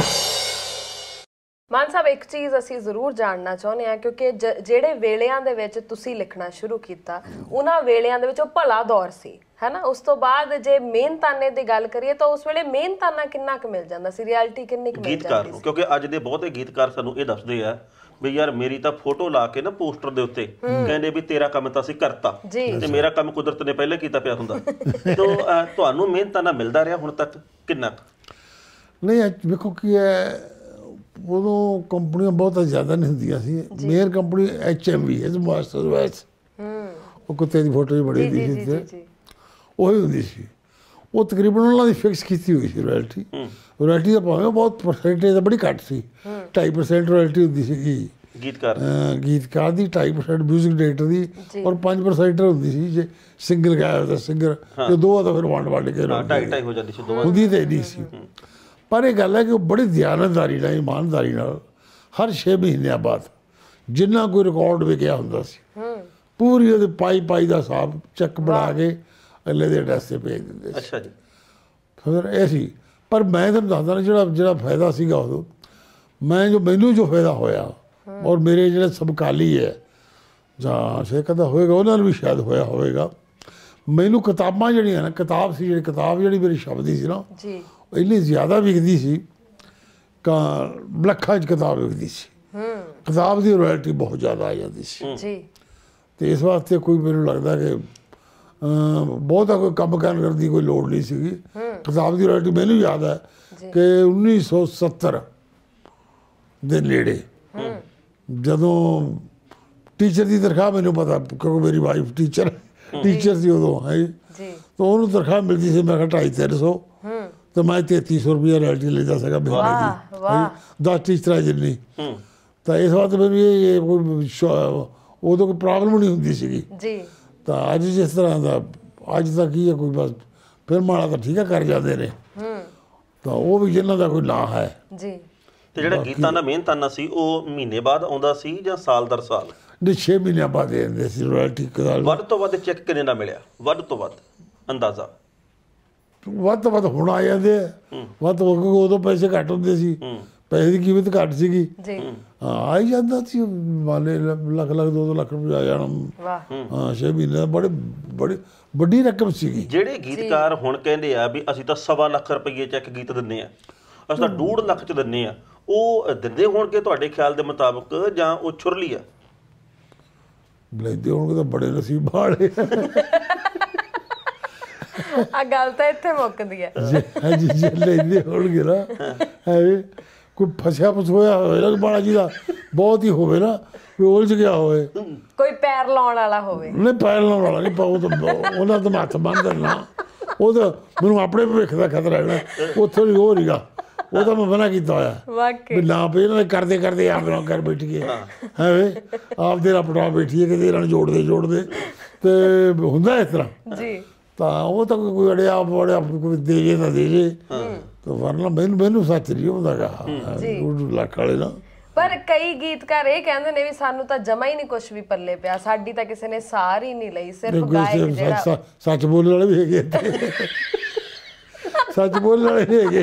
ਮਾਨ ਸਾਹਿਬ, ਇੱਕ ਚੀਜ਼ ਅਸੀਂ ਜ਼ਰੂਰ ਜਾਣਨਾ ਚਾਹੁੰਦੇ ਹਾਂ, ਕਿਉਂਕਿ ਜਿਹੜੇ ਵੇਲਿਆਂ ਦੇ ਵਿੱਚ ਤੁਸੀਂ ਲਿਖਣਾ ਸ਼ੁਰੂ ਕੀਤਾ, ਉਹਨਾਂ ਵੇਲਿਆਂ ਦੇ ਵਿੱਚ ਉਹ ਭਲਾ ਦੌਰ ਸੀ, ਹੈ ਨਾ। ਉਸ ਤੋਂ ਬਾਅਦ ਜੇ ਮਿਹਨਤਾਨੇ ਦੀ ਗੱਲ ਕਰੀਏ ਤਾਂ ਉਸ ਵੇਲੇ ਮਿਹਨਤਾਨਾ ਕਿੰਨਾ ਕੁ ਮਿਲ ਜਾਂਦਾ ਸੀ, ਰਿਐਲਿਟੀ ਕਿੰਨੀ ਕੁ ਮਿਲ ਜਾਂਦੀ ਸੀ? ਕਿਉਂਕਿ ਅੱਜ ਦੇ ਬਹੁਤੇ ਗੀਤਕਾਰ ਸਾਨੂੰ ਇਹ ਦੱਸਦੇ ਆ ਵੀ ਯਾਰ ਮੇਰੀ ਤਾਂ ਫੋਟੋ ਲਾ ਕੇ ਨਾ ਪੋਸਟਰ ਦੇ ਉੱਤੇ ਕਹਿੰਦੇ ਵੀ ਤੇਰਾ ਕੰਮ ਤਾਂ ਅਸੀਂ ਕਰਤਾ ਤੇ ਮੇਰਾ ਕੰਮ ਕੁਦਰਤ ਨੇ ਪਹਿਲੇ ਕੀਤਾ ਪਿਆ ਹੁੰਦਾ। ਤਾਂ ਤੁਹਾਨੂੰ ਮਿਹਨਤਾਨਾ ਮਿਲਦਾ ਰਿਹਾ ਹੁਣ ਤੱਕ ਕਿੰਨਾ? ਨਹੀਂ, ਵੇਖੋ ਕੀ ਹੈ, ਉਦੋਂ ਕੰਪਨੀਆਂ ਬਹੁਤ ਜ਼ਿਆਦਾ ਨਹੀਂ ਹੁੰਦੀਆਂ ਸੀ। ਮੇਨ ਕੰਪਨੀ HMV ਹੈ, ਮਾਸਟਰ ਵੈਸ, ਉਹ ਕੁੱਤੇ ਦੀ ਫੋਟੋ ਹੀ ਬੜੀ ਹੁੰਦੀ ਸੀ, ਉਹੀ ਹੁੰਦੀ ਸੀ। ਉਹ ਤਕਰੀਬਨ ਉਹਨਾਂ ਦੀ ਫਿਕਸ ਕੀਤੀ ਹੋਈ ਸੀ ਰਾਇਲਟੀ। ਰਾਇਲਟੀ ਦਾ ਭਾਵੇਂ ਬਹੁਤ ਪਰਸੈਂਟੇਜ ਤਾਂ ਬੜੀ ਘੱਟ ਸੀ, 2.5% ਰਾਇਲਟੀ ਹੁੰਦੀ ਸੀਗੀ ਗੀਤਕਾਰ ਦੀ, 2.5% ਮਿਊਜ਼ਿਕ ਡਾਇਰੈਕਟਰ ਦੀ, ਔਰ 5% ਹੁੰਦੀ ਸੀ ਜੇ ਸਿੰਗਲ ਗਾਇਆ ਤਾਂ ਸਿੰਗਰ, ਜੇ ਦੋ ਆ ਤਾਂ ਫਿਰ ਵੰਡ ਕੇ ਹੁੰਦੀ ਤਾਂ ਨਹੀਂ ਸੀ। ਪਰ ਇਹ ਗੱਲ ਹੈ ਕਿ ਉਹ ਬੜੀ ਦਿਆਨਤਦਾਰੀ ਨਾਲ, ਇਮਾਨਦਾਰੀ ਨਾਲ ਹਰ 6 ਮਹੀਨਿਆਂ ਬਾਅਦ ਜਿੰਨਾ ਕੋਈ ਰਿਕਾਰਡ ਵਿਕਿਆ ਹੁੰਦਾ ਸੀ, ਪੂਰੀ ਉਹਦੇ ਪਾਈ ਦਾ ਹਿਸਾਬ ਚੈੱਕ ਬਣਾ ਕੇ ਅਗਲੇ ਦੇ ਐਡਰੈਸ 'ਤੇ ਭੇਜ ਦਿੰਦੇ ਸੀ। ਅੱਛਾ ਜੀ। ਫਿਰ ਇਹ ਸੀ। ਪਰ ਮੈਂ ਤੁਹਾਨੂੰ ਦੱਸਦਾ ਨਾ, ਜਿਹੜਾ ਫਾਇਦਾ ਸੀਗਾ ਉਦੋਂ, ਮੈਨੂੰ ਜੋ ਫਾਇਦਾ ਹੋਇਆ, ਔਰ ਮੇਰੇ ਜਿਹੜੇ ਸਮਕਾਲੀ ਹੈ ਜਾਂ ਸ਼ੇਖਦਾ ਹੋਏਗਾ ਉਹਨਾਂ ਨੂੰ ਵੀ ਸ਼ਾਇਦ ਹੋਇਆ ਹੋਵੇਗਾ, ਮੈਨੂੰ ਕਿਤਾਬਾਂ ਜਿਹੜੀਆਂ ਨਾ, ਕਿਤਾਬ ਜਿਹੜੀ ਮੇਰੀ ਸ਼ਬਦੀ ਸੀ ਨਾ, ਇੰਨੀ ਜ਼ਿਆਦਾ ਵਿਕਦੀ ਸੀ, ਲੱਖਾਂ 'ਚ ਕਿਤਾਬ ਵਿਕਦੀ ਸੀ। ਕਿਤਾਬ ਦੀ ਰਾਇਲਟੀ ਬਹੁਤ ਜ਼ਿਆਦਾ ਆ ਜਾਂਦੀ ਸੀ। ਅਤੇ ਇਸ ਵਾਸਤੇ ਕੋਈ ਮੈਨੂੰ ਲੱਗਦਾ ਕਿ ਬਹੁਤਾ ਕੋਈ ਕੰਮ ਕਰਨ ਦੀ ਕੋਈ ਲੋੜ ਨਹੀਂ ਸੀਗੀ। ਕਿਤਾਬ ਦੀ ਰਾਇਲਟੀ ਮੈਨੂੰ ਯਾਦ ਹੈ ਕਿ 1970 ਦੇ ਨੇੜੇ, ਜਦੋਂ ਟੀਚਰ ਦੀ ਤਨਖਾਹ, ਮੈਨੂੰ ਪਤਾ ਕਿਉਂਕਿ ਮੇਰੀ ਵਾਈਫ ਟੀਚਰ ਸੀ ਉਦੋਂ, ਹੈ ਤਾਂ ਉਹਨੂੰ ਤਨਖਾਹ ਮਿਲਦੀ ਸੀ, ਮੈਂ ਕਿਹਾ 250-300, तो मैं 3300 रुपया रॉयल्टी लेता सका महीने की 10 टीचर जिन्नी तो इस बात फिर ये कोई उदों कोई प्रॉब्लम नहीं होंगी सी तो अज जिस तरह का अज तक ही है कोई बस फिल्म वाला तो ठीक है कर जाते ने तो वो भी जिन्हों का कोई ना है जी ਤੇ ਜਿਹੜਾ ਗੀਤਾਂ ਦਾ ਮਿਹਨਤਾਨਾ ਸੀ ਉਹ ਮਹੀਨੇ ਬਾਅਦ ਆਉਂਦਾ ਸੀ ਜਾਂ ਸਾਲ ਦਰ ਸਾਲ नहीं 6 महीनों बाद दे दिंदे सी रॉयल्टी ਵੱਧ ਤੋਂ ਵੱਧ ਚੈੱਕ ਕਿੰਨੇ ਦਾ ਮਿਲਿਆ ਵੱਧ ਤੋਂ ਵੱਧ ਅੰਦਾਜ਼ਾ ਵੱਧ ਤੋਂ ਵੱਧ ਹੁਣ ਆ ਜਾਂਦੇ ਵੱਧ ਤੋਂ ਉਦੋਂ ਪੈਸੇ ਘੱਟ ਹੁੰਦੇ ਸੀ ਪੈਸੇ ਦੀ ਕੀਮਤ ਘੱਟ ਸੀਗੀ ਜੀ ਹਾਂ ਆ ਹੀ ਜਾਂਦਾ ਸੀ ਮਾਲੇ ਲੱਖ 2 ਲੱਖ ਰੁਪਏ ਆ ਜਾਣਾ ਵਾਹ ਹਾਂ 6 ਮਹੀਨੇ ਬੜੀ ਵੱਡੀ ਰਕਮ ਸੀਗੀ ਜਿਹੜੇ ਗੀਤਕਾਰ ਹੁਣ ਕਹਿੰਦੇ ਆ ਵੀ ਅਸੀਂ ਤਾਂ 1.25 ਲੱਖ ਰੁਪਏ ਚੈੱਕ ਗੀਤ ਦਿੰਦੇ ਆ ਅਸੀਂ ਤਾਂ 2.5 ਲੱਖ ਚ ਦਿੰਦੇ ਆ ਉਹ ਦਿੰਦੇ ਹੋਣਗੇ ਤੁਹਾਡੇ ਖਿਆਲ ਦੇ ਮੁਤਾਬਕ ਜਾਂ ਉਹ ਛੁਰਲੀ ਆ ਲੈਂਦੇ ਹੋਣਗੇ ਤਾਂ ਬੜੇ ਨਸੀਬ ਵਾਲੇ ਆ ਗੱਲ ਤਾਂ ਇੱਥੇ ਮੁੱਕਦੀ ਹੈ ਹਾਂਜੀ ਜੇ ਲੈਂਦੇ ਹੋਣਗੇ ਨਾ ਐਵੇਂ ਕੋਈ ਫਸਿਆ ਫਸੋਇਆ ਹੋਵੇ ਨਾ ਬਾਲਾ ਜੀ ਦਾ ਬਹੁਤ ਹੀ ਹੋਵੇ ਨਾ ਕੋਈ ਉਲਝ ਗਿਆ ਹੋਵੇ ਕੋਈ ਪੈਰ ਲਾਉਣ ਵਾਲਾ ਹੋਵੇ ਨਹੀਂ ਪੈਰ ਲਾਉਣ ਵਾਲਾ ਨਹੀਂ ਪਾਉ ਤਾਂ ਉਹਨਾਂ ਦਾ ਹੱਥ ਬੰਨ੍ਹ ਦੇਣਾ ਉਹ ਤਾਂ ਮੈਨੂੰ ਆਪਣੇ ਭਵਿੱਖ ਦਾ ਖਤਰਾ ਹੈ ਉੱਥੋਂ ਨਹੀਂ ਹੋ ਰੀਗਾ ਉਹ ਤਾਂ ਮੈਂ ਮਨਾ ਕੀਤਾ ਹੋਇਆ ਵਾਕਈ ਵੀ ਨਾ ਪਈ ਇਹਨਾਂ ਨੇ ਕਰਦੇ ਆਪ ਨਾਲ ਕਰ ਬੈਠੀਏ ਹੈ ਵੇ ਆਪ ਦੇ ਪਟਾ ਬੈਠੀਏ ਕਿਤੇ ਇਹਨਾਂ ਨੂੰ ਜੋੜਦੇ ਤੇ ਹੁੰਦਾ ਇਸ ਤਰ੍ਹਾਂ ਜੀ ਤਾਂ ਉਹ ਤਾਂ ਕੋਈ ਅੜਿਆ ਬੜਿਆ ਕੋਈ ਦੇ ਜੇ ਤਾਂ ਦੇ ਜੇ ਤਾਂ ਵਰਨਾ ਮੈਨੂੰ ਸੱਚ ਨਹੀਂ ਹੁੰਦਾ ਗਾ 2 ਲੱਖ ਵਾਲੇ ਨਾ ਪਰ ਕਈ ਗੀਤਕਾਰ ਇਹ ਕਹਿੰਦੇ ਨੇ ਵੀ ਸਾਨੂੰ ਤਾਂ ਜਮਾ ਹੀ ਨਹੀਂ ਕੁਝ ਵੀ ਪੱਲੇ ਪਿਆ ਸਾਡੀ ਤਾਂ ਕਿਸੇ ਨੇ ਸਾਰ ਹੀ ਨਹੀਂ ਲਈ ਸਿਰਫ ਗਾਇਕ ਜਿਹੜਾ ਸੱਚ ਬੋਲਣ ਵਾਲੇ ਵੀ ਹੈਗੇ ਸੱਚ ਬੋਲਣ ਵਾਲੇ ਵੀ ਹੈਗੇ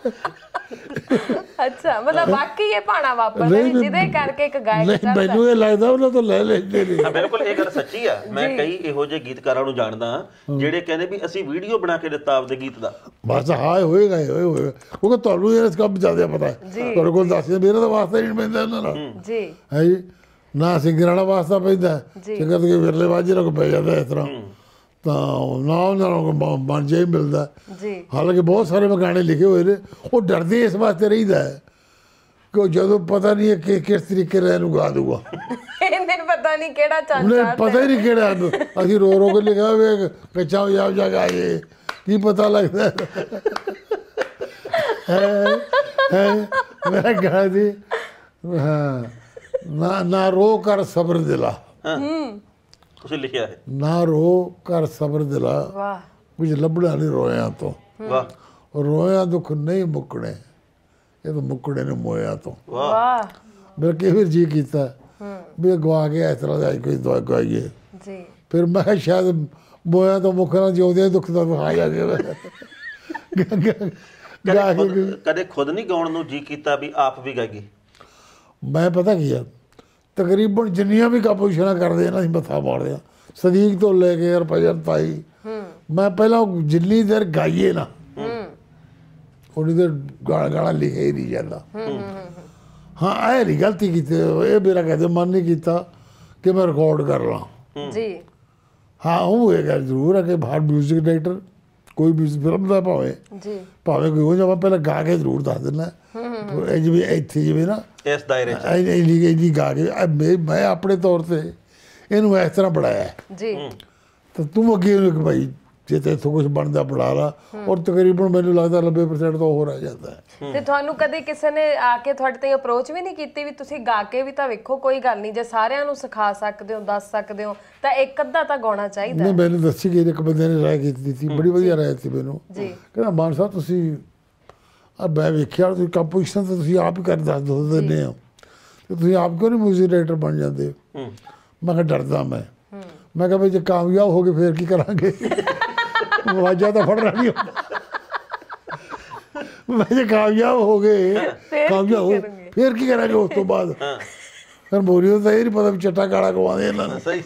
ਅੱਛਾ ਮਤਲਬ ਵਾਕਈ ਇਹ ਭਾਣਾ ਵਾਪਰਦਾ ਵੀ ਜਿਹਦੇ ਕਰਕੇ ਇੱਕ ਗਾਇਕ ਚੜਦਾ ਮੈਨੂੰ ਇਹ ਲੱਗਦਾ ਉਹਨਾਂ ਤੋਂ ਲੈ ਲੈਂਦੇ ਨੇ ਹਾਂ ਬਿਲਕੁਲ ਇਹ ਗੱਲ ਸੱਚੀ ਆ ਮੈਂ ਕਈ ਇਹੋ ਜਿਹੇ ਗੀਤਕਾਰਾਂ ਨੂੰ ਜਾਣਦਾ ਜਿਹੜੇ ਕਹਿੰਦੇ ਵੀ ਅਸੀਂ ਵੀਡੀਓ ਬਣਾ ਕੇ ਦਿੱਤਾ ਆਪਦੇ ਗੀਤ ਦਾ ਬਸ ਹਾਂ ਹੋਏਗਾ ਕਿਉਂਕਿ ਤੁਹਾਨੂੰ ਇਹ ਕੰਮ ਜ਼ਿਆਦਾ ਪਤਾ ਤੁਹਾਡੇ ਕੋਲ ਦੱਸ ਮੇਰਾ ਤਾਂ ਵਾਸਤਾ ਨਹੀਂ ਪੈਂਦਾ ਉਹਨਾਂ ਨਾਲ ਜੀ ਹੈ ਜੀ ਨਾ ਸਿੰਗਰ ਵਾਲਾ ਵਾਸਤਾ ਪੈਂਦਾ ਸਿੰਗਰ ਦੇ ਵਿਰਲੇ ਬਾਜੀ ਨਾਲ ਪੈ ਜਾਂਦਾ ਇਸ ਤਰ੍ਹਾਂ ਤਾਂ ਨਾ ਉਹਨਾਂ ਨੂੰ ਬਣ ਜਾਈ ਮਿਲਦਾ ਜੀ ਹਾਲਾਂਕਿ ਬਹੁਤ ਸਾਰੇ ਮੈਂ ਗਾਣੇ ਲਿਖੇ ਹੋਏ ਨੇ ਉਹ ਡਰਦੇ ਇਸ ਵਾਸਤੇ ਰਹਿੰਦਾ ਹੈ ਕਿ ਜਦੋਂ ਪਤਾ ਨਹੀਂ ਕਿ ਕਿਸ ਤਰੀਕੇ ਨਾਲ ਇਹਨੂੰ ਗਾ ਦੂਗਾ ਮੈਨੂੰ ਪਤਾ ਨਹੀਂ ਕਿਹੜਾ ਚੰਚਾ ਪਤਾ ਹੀ ਨਹੀਂ ਕਿਹੜਾ ਅਸੀਂ ਰੋ ਕੇ ਲਿਖਿਆ ਹੋਵੇ ਕੱਚਾ ਹੋ ਜਾ ਗਾਏ ਕੀ ਪਤਾ ਲੱਗਦਾ ਮੈਂ ਗਾ ਦੀ ਹਾਂ ਨਾ ਰੋ ਕਰ ਸਬਰ ਦਿਲਾ ਤੁਸੀਂ ਲਿਖਿਆ ਹੈ ਨਾ ਰੋ ਕਰ ਸਬਰ ਦਿਲਾ ਵਾਹ ਕੁਝ ਲੱਭਣਾ ਨਹੀਂ ਰੋਇਆਂ ਤੋਂ ਵਾਹ ਰੋਇਆਂ ਦੁੱਖ ਨਹੀਂ ਮੁੱਕਣੇ ਇਹ ਤਾਂ ਮੁੱਕਣੇ ਨੇ ਮੋਇਆਂ ਤੋਂ ਵਾਹ ਮੇਰਾ ਕਈ ਵਾਰ ਜੀ ਕੀਤਾ ਵੀ ਗਵਾ ਕੇ ਇਸ ਤਰ੍ਹਾਂ ਦਾ ਕੋਈ ਦਵਾ ਗਵਾਈਏ ਜੀ ਫਿਰ ਮੈਂ ਕਿਹਾ ਸ਼ਾਇਦ ਮੋਇਆਂ ਤੋਂ ਮੁੱਕਣਾ ਜਿਉਂਦੇ ਦੁੱਖ ਦਾ ਵਿਖਾ ਜਾ ਕੇ ਕਦੇ ਖੁਦ ਨਹੀਂ ਗਾਉਣ ਨੂੰ ਜੀ ਕੀਤਾ ਵੀ ਆਪ ਵੀ ਗਾਈਏ ਮੈਂ ਪਤਾ ਕੀ ਆ ਤਕਰੀਬਨ ਜਿੰਨੀਆਂ ਵੀ ਕੰਪੋਜ਼ੀਸ਼ਨਾਂ ਕਰਦੇ ਆ ਨਾ ਅਸੀਂ ਮੱਥਾ ਮਾਰਦੇ ਆ ਸਦੀਕ ਤੋਂ ਲੈ ਕੇ ਹਰਭਜਨ ਤਾਈ ਮੈਂ ਪਹਿਲਾਂ ਜਿੰਨੀ ਦੇਰ ਗਾਈਏ ਨਾ ਉਨੀ ਦੇਰ ਗਾਣਾ ਲਿਖਿਆ ਹੀ ਨਹੀਂ ਜਾਂਦਾ ਹਾਂ ਇਹ ਨਹੀਂ ਗਲਤੀ ਕੀਤੀ ਇਹ ਮੇਰਾ ਕਦੇ ਮਨ ਨਹੀਂ ਕੀਤਾ ਕਿ ਮੈਂ ਰਿਕਾਰਡ ਕਰ ਲਾਂ ਜੀ ਹਾਂ ਉਹ ਇਹ ਗੱਲ ਜ਼ਰੂਰ ਹੈ ਕਿ ਬਾਹਰ ਮਿਊਜ਼ਿਕ ਡਾਇਰੈਕਟਰ ਕੋਈ ਵੀ ਫਿਲਮ ਦਾ ਭਾਵੇਂ ਕੋਈ ਹੋ ਜਾਵੇ ਪਹਿਲਾਂ ਗਾ ਕੇ ਜ਼ਰੂਰ ਦੱਸ ਦਿੰਦਾ ਜਿਵੇਂ ਇੱਥੇ ਜਿਵੇਂ ਨਾ ਇਸ ਦਾਇਰੇ ਇੰਨੀ ਗਾ ਕੇ ਮੈਂ ਆਪਣੇ ਤੌਰ ਤੇ ਇਹਨੂੰ ਇਸ ਤਰ੍ਹਾਂ ਪੜਾਇਆ ਜੀ ਤਾਂ ਤੂੰ ਅੱਗੇ ਇੱਕ ਭਾਈ ਜੇ ਤੇ ਇੱਥੋਂ ਕੁਛ ਬਣਦਾ ਪੜਾ ਲਾ ਔਰ ਤਕਰੀਬਨ ਮੈਨੂੰ ਲੱਗਦਾ 90% ਤਾਂ ਹੋਰ ਆ ਜਾਂਦਾ ਹੈ ਤੇ ਤੁਹਾਨੂੰ ਕਦੇ ਕਿਸੇ ਨੇ ਆ ਕੇ ਤੁਹਾਡੇ ਤੇ ਅਪਰੋਚ ਵੀ ਨਹੀਂ ਕੀਤੀ ਵੀ ਤੁਸੀਂ ਗਾ ਕੇ ਵੀ ਤਾਂ ਵੇਖੋ ਕੋਈ ਗੱਲ ਨਹੀਂ ਜੇ ਸਾਰਿਆਂ ਨੂੰ ਸਿਖਾ ਸਕਦੇ ਹੋ ਦੱਸ ਸਕਦੇ ਹੋ ਤਾਂ ਇੱਕ ਅੱਧਾ ਤਾਂ ਗਾਉਣਾ ਚਾਹੀਦਾ ਨਹੀਂ ਮੈਨੂੰ ਦੱਸੀ ਗਈ ਇੱਕ ਬੰਦੇ ਨੇ ਰਾਏ ਕੀਤੀ ਸੀ ਬੜੀ ਵਧੀਆ ਰਾਏ ਸੀ ਮੈਨੂੰ ਜੀ ਕਹਿੰਦਾ ਮਾਨ ਸਾਹਿਬ ਤੁਸੀਂ ਆ ਮੈਂ ਵੇਖਿਆ ਤੁਸੀਂ ਕੰਪੋਜ਼ੀਸ਼ਨ ਤਾਂ ਤੁਸੀਂ ਆਪ ਹੀ ਕਰ ਦੱਸ ਦਿੰਦੇ ਹੋ ਤੇ ਤੁਸੀਂ ਆਪ ਕਿਉਂ ਨਹੀਂ ਮਿਊਜ਼ਿਕ ਡਾਇਰੈਕਟਰ ਬਣ ਜਾਂਦੇ ਮੈਂ ਕਿਹਾ ਡਰਦਾ ਮੈਂ ਕਿਹਾ ਵੀ ਜੇ ਕਾਮਯਾਬ ਹੋ ਗਏ ਫੇਰ ਕੀ ਕਰਾਂਗੇ ਵਾਜਾ ਤਾਂ ਫੜਨਾ ਨਹੀਂ ਹੁੰਦਾ ਮੈਂ ਜੇ ਕਾਮਯਾਬ ਹੋ ਗਏ ਫੇਰ ਕੀ ਕਰਾਂਗੇ ਉਸ ਤੋਂ ਬਾਅਦ ਫਿਰ ਮੋਰੀ ਤਾਂ ਇਹ ਨਹੀਂ ਪਤਾ ਵੀ ਚੱਟਾ ਕਾਲਾ ਕਵਾਉਂਦੇ ਇਹਨਾਂ ਨੂੰ ਸਹੀ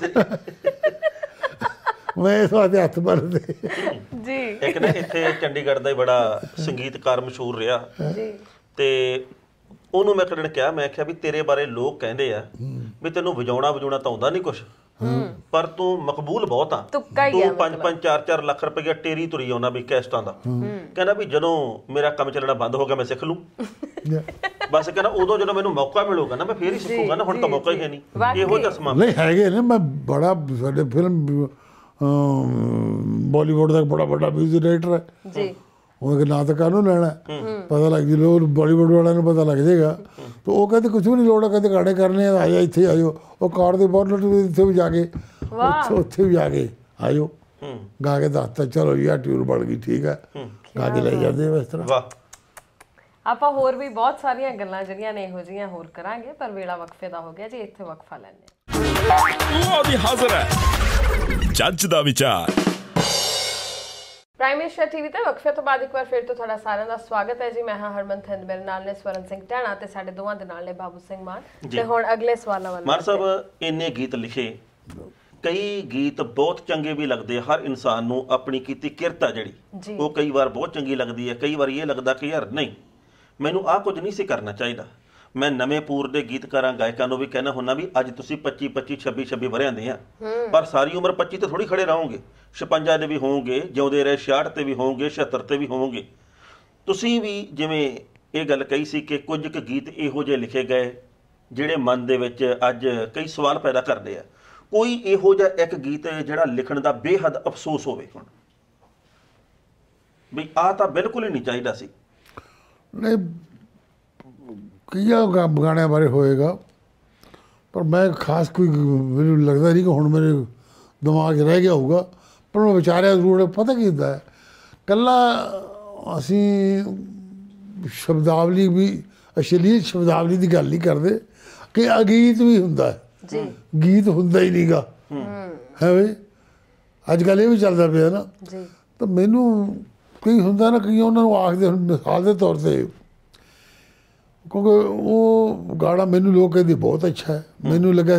ਮੈਂ ਇਸ ਵਾਸਤੇ ਹੱਥ ਭਰਦੇ ਜੀ ਇੱਕ ਨਾ ਇੱਥੇ ਚੰਡੀਗੜ੍ਹ ਦਾ ਹੀ ਬੜਾ ਸੰਗੀਤਕਾਰ ਮਸ਼ਹੂਰ ਰਿਹਾ ਜੀ ਤੇ ਉਹਨੂੰ ਮੈਂ ਕਦੇ ਕਿਹਾ ਮੈਂ ਕਿਹਾ ਵੀ ਤੇਰੇ ਬਾਰੇ ਲੋਕ ਕਹਿੰਦੇ ਆ ਵੀ ਤੈਨੂੰ ਵਜਾਉਣਾ ਤਾਂ ਆਉਂਦਾ ਨਹੀਂ ਕੁਛ ਪਰ ਤੂੰ ਮਕਬੂਲ ਬਹੁਤ ਆ ਤੂੰ 5-5 4-4 ਲੱਖ ਰੁਪਏ ਟੇਰੀ ਤੁਰੀ ਆਉਣਾ ਵੀ ਕੈਸਟਾਂ ਦਾ ਕਹਿੰਦਾ ਵੀ ਜਦੋਂ ਮੇਰਾ ਕੰਮ ਚੱਲਣਾ ਬੰਦ ਹੋ ਗਿਆ ਮੈਂ ਸਿੱਖ ਲੂੰ ਬਸ ਕਹਿੰਦਾ ਉਦੋਂ ਜਦੋਂ ਮੈਨੂੰ ਮੌਕਾ ਮਿਲੂਗਾ ਨਾ ਮੈਂ ਫੇਰ ਹੀ ਸਿੱਖੂਗਾ ਨਾ ਹੁਣ ਤਾਂ ਮੌਕਾ ਹੀ ਹੈ ਨਹੀਂ ਇਹੋ ਜਿਹਾ ਸਮਾਂ ਨਹੀਂ ਹੈਗੇ ਨੇ ਮੈਂ ਬੜਾ ਸਾਡੇ ਫਿਲਮ ਬਾਲੀਵੁੱਡ ਦਾ ਬੜਾ ਵੱਡਾ ਮਿਊਜ਼ਿਕ ਡਾਇਰੈਕਟਰ ਹੈ ਜੀ ਹੁਣ ਨਾ ਤਾਂ ਕਾਹਨੂੰ ਲੈਣਾ ਪਤਾ ਲੱਗ ਜੀ ਲੋਕ ਬਾਲੀਵੁੱਡ ਵਾਲਿਆਂ ਨੂੰ ਪਤਾ ਲੱਗ ਜਾਏਗਾ ਤਾਂ ਉਹ ਕਹਿੰਦੇ ਕੁਛ ਵੀ ਨਹੀਂ ਲੋੜ ਕਹਿੰਦੇ ਗਾਣੇ ਕਰਨੇ ਆ ਜਾ ਇੱਥੇ ਆਇਓ ਉਹ ਕਾਰ ਦੇ ਬਹੁਤ ਇੱਥੇ ਵੀ ਜਾ ਕੇ ਉੱਥੇ ਵੀ ਜਾ ਕੇ ਆਇਓ ਗਾ ਕੇ ਦੱਸਤਾ ਚਲੋ ਯਾਰ ਟਿਊਨ ਬਣ ਗਈ ਠੀਕ ਹੈ ਗਾ ਕੇ ਲੈ ਜਾਂਦੇ ਇਸ ਤਰ੍ਹਾਂ। ਵਾਹ ਆਪਾਂ ਹੋਰ ਵੀ ਬਹੁਤ ਸਾਰੀਆਂ ਗੱਲਾਂ ਜਿਹੜੀਆਂ ਨੇ ਇਹੋ ਜਿਹੀਆਂ ਹੋਰ ਕਰਾਂਗੇ ਪਰ ਵੇਲਾ ਵਕਫੇ ਦਾ ਹੋ ਗਿਆ ਜੀ ਇੱਥੇ ਵਕਫਾ ਲੈਣੇ ਲਓ ਜੀ ਹਾਜ਼ਰ ਹੈ ਜੱਜ ਦਾ ਵਿਚਾਰ। ਪ੍ਰਾਈਮ ਏਸ਼ੀਆ ਟੀਵੀ ਤੇ ਵਕਫੇ ਤੋਂ ਬਾਅਦ ਇੱਕ ਵਾਰ ਫਿਰ ਤੋਂ ਤੁਹਾਡਾ ਸਾਰਿਆਂ ਦਾ ਸਵਾਗਤ ਹੈ ਜੀ। ਮੈਂ ਹਾਂ ਹਰਮਨ ਥਿੰਦ, ਮੇਰੇ ਨਾਲ ਨੇ ਸਵਰਨ ਸਿੰਘ ਟਹਿਣਾ ਤੇ ਸਾਡੇ ਦੋਵਾਂ ਦੇ ਨਾਲ ਨੇ ਬਾਬੂ ਸਿੰਘ ਮਾਨ। ਤੇ ਹੁਣ ਅਗਲੇ ਸਵਾਲਾਂ ਵੱਲ ਮਾਨ ਸਾਹਿਬ ਇੰਨੇ ਗੀਤ ਲਿਖੇ, ਕਈ ਗੀਤ ਬਹੁਤ ਚੰਗੇ ਵੀ ਲੱਗਦੇ, ਹਰ ਇਨਸਾਨ ਨੂੰ ਆਪਣੀ ਕੀਤੀ ਕਿਰਤ ਆ ਜਿਹੜੀ ਉਹ ਕਈ ਵਾਰ ਬਹੁਤ ਚੰਗੀ ਲੱਗਦੀ ਹੈ, ਕਈ ਵਾਰ ਇਹ ਲੱਗਦਾ ਕਿ ਯਾਰ ਨਹੀਂ ਮੈਨੂੰ ਆਹ ਕੁਝ ਨਹੀਂ ਸੀ ਕਰਨਾ ਚਾਹੀਦਾ। ਮੈਂ ਨਵੇਂ ਪੂਰ ਦੇ ਗੀਤਕਾਰਾਂ ਗਾਇਕਾਂ ਨੂੰ ਵੀ ਕਹਿਣਾ ਹੁੰਦਾ ਵੀ ਅੱਜ ਤੁਸੀਂ 25 26 ਵਰਿਆਂ ਦੇ ਆ ਪਰ ਸਾਰੀ ਉਮਰ 25 ਤੇ ਥੋੜੀ ਖੜੇ ਰਹੋਗੇ, 56 ਦੇ ਵੀ ਹੋਵੋਗੇ, ਜਿਉਂਦੇ ਰਹੇ 66 ਤੇ ਵੀ ਹੋਵੋਗੇ, 76 ਤੇ ਵੀ ਹੋਵੋਗੇ। ਤੁਸੀਂ ਵੀ ਜਿਵੇਂ ਇਹ ਗੱਲ ਕਹੀ ਸੀ ਕਿ ਕੁਝ ਕੁ ਗੀਤ ਇਹੋ ਜਿਹੇ ਲਿਖੇ ਗਏ ਜਿਹੜੇ ਮਨ ਦੇ ਵਿੱਚ ਅੱਜ ਕਈ ਸਵਾਲ ਪੈਦਾ ਕਰਦੇ ਆ, ਕੋਈ ਇਹੋ ਜਿਹਾ ਇੱਕ ਗੀਤ ਜਿਹੜਾ ਲਿਖਣ ਦਾ ਬੇਹੱਦ ਅਫਸੋਸ ਹੋਵੇ ਹੁਣ ਵੀ ਆਹ ਤਾਂ ਬਿਲਕੁਲ ਹੀ ਨਹੀਂ ਚਾਹੀਦਾ ਸੀ? ਨਹੀਂ ਕਈਆਂ ਗਾਣਿਆਂ ਬਾਰੇ ਹੋਏਗਾ ਪਰ ਮੈਂ ਖਾਸ ਕੋਈ ਮੈਨੂੰ ਲੱਗਦਾ ਨਹੀਂ ਕਿ ਹੁਣ ਮੇਰੇ ਦਿਮਾਗ 'ਚ ਰਹਿ ਗਿਆ ਹੋਊਗਾ ਪਰ ਮੈਂ ਵਿਚਾਰਿਆ ਜ਼ਰੂਰ। ਪਤਾ ਕੀ ਹੁੰਦਾ ਹੈ ਇਕੱਲਾ ਅਸੀਂ ਸ਼ਬਦਾਵਲੀ ਵੀ ਅਸ਼ਲੀਲ ਸ਼ਬਦਾਵਲੀ ਦੀ ਗੱਲ ਨਹੀਂ ਕਰਦੇ ਕਿ ਅਗੀਤ ਵੀ ਹੁੰਦਾ ਹੈ ਜੀ, ਗੀਤ ਹੁੰਦਾ ਹੀ ਨਹੀਂਗਾ ਹੈ ਬਈ ਅੱਜ ਕੱਲ੍ਹ ਇਹ ਵੀ ਚੱਲਦਾ ਪਿਆ ਨਾ ਜੀ। ਤਾਂ ਮੈਨੂੰ ਕਈ ਹੁੰਦਾ ਨਾ ਕਈ ਉਹਨਾਂ ਨੂੰ ਆਖਦੇ ਹੁਣ ਮਿਸਾਲ ਦੇ ਤੌਰ 'ਤੇ ਕਿਉਂਕਿ ਉਹ ਗਾਣਾ ਮੈਨੂੰ ਲੋਕ ਕਹਿੰਦੇ ਬਹੁਤ ਅੱਛਾ ਹੈ, ਮੈਨੂੰ ਲੱਗਾ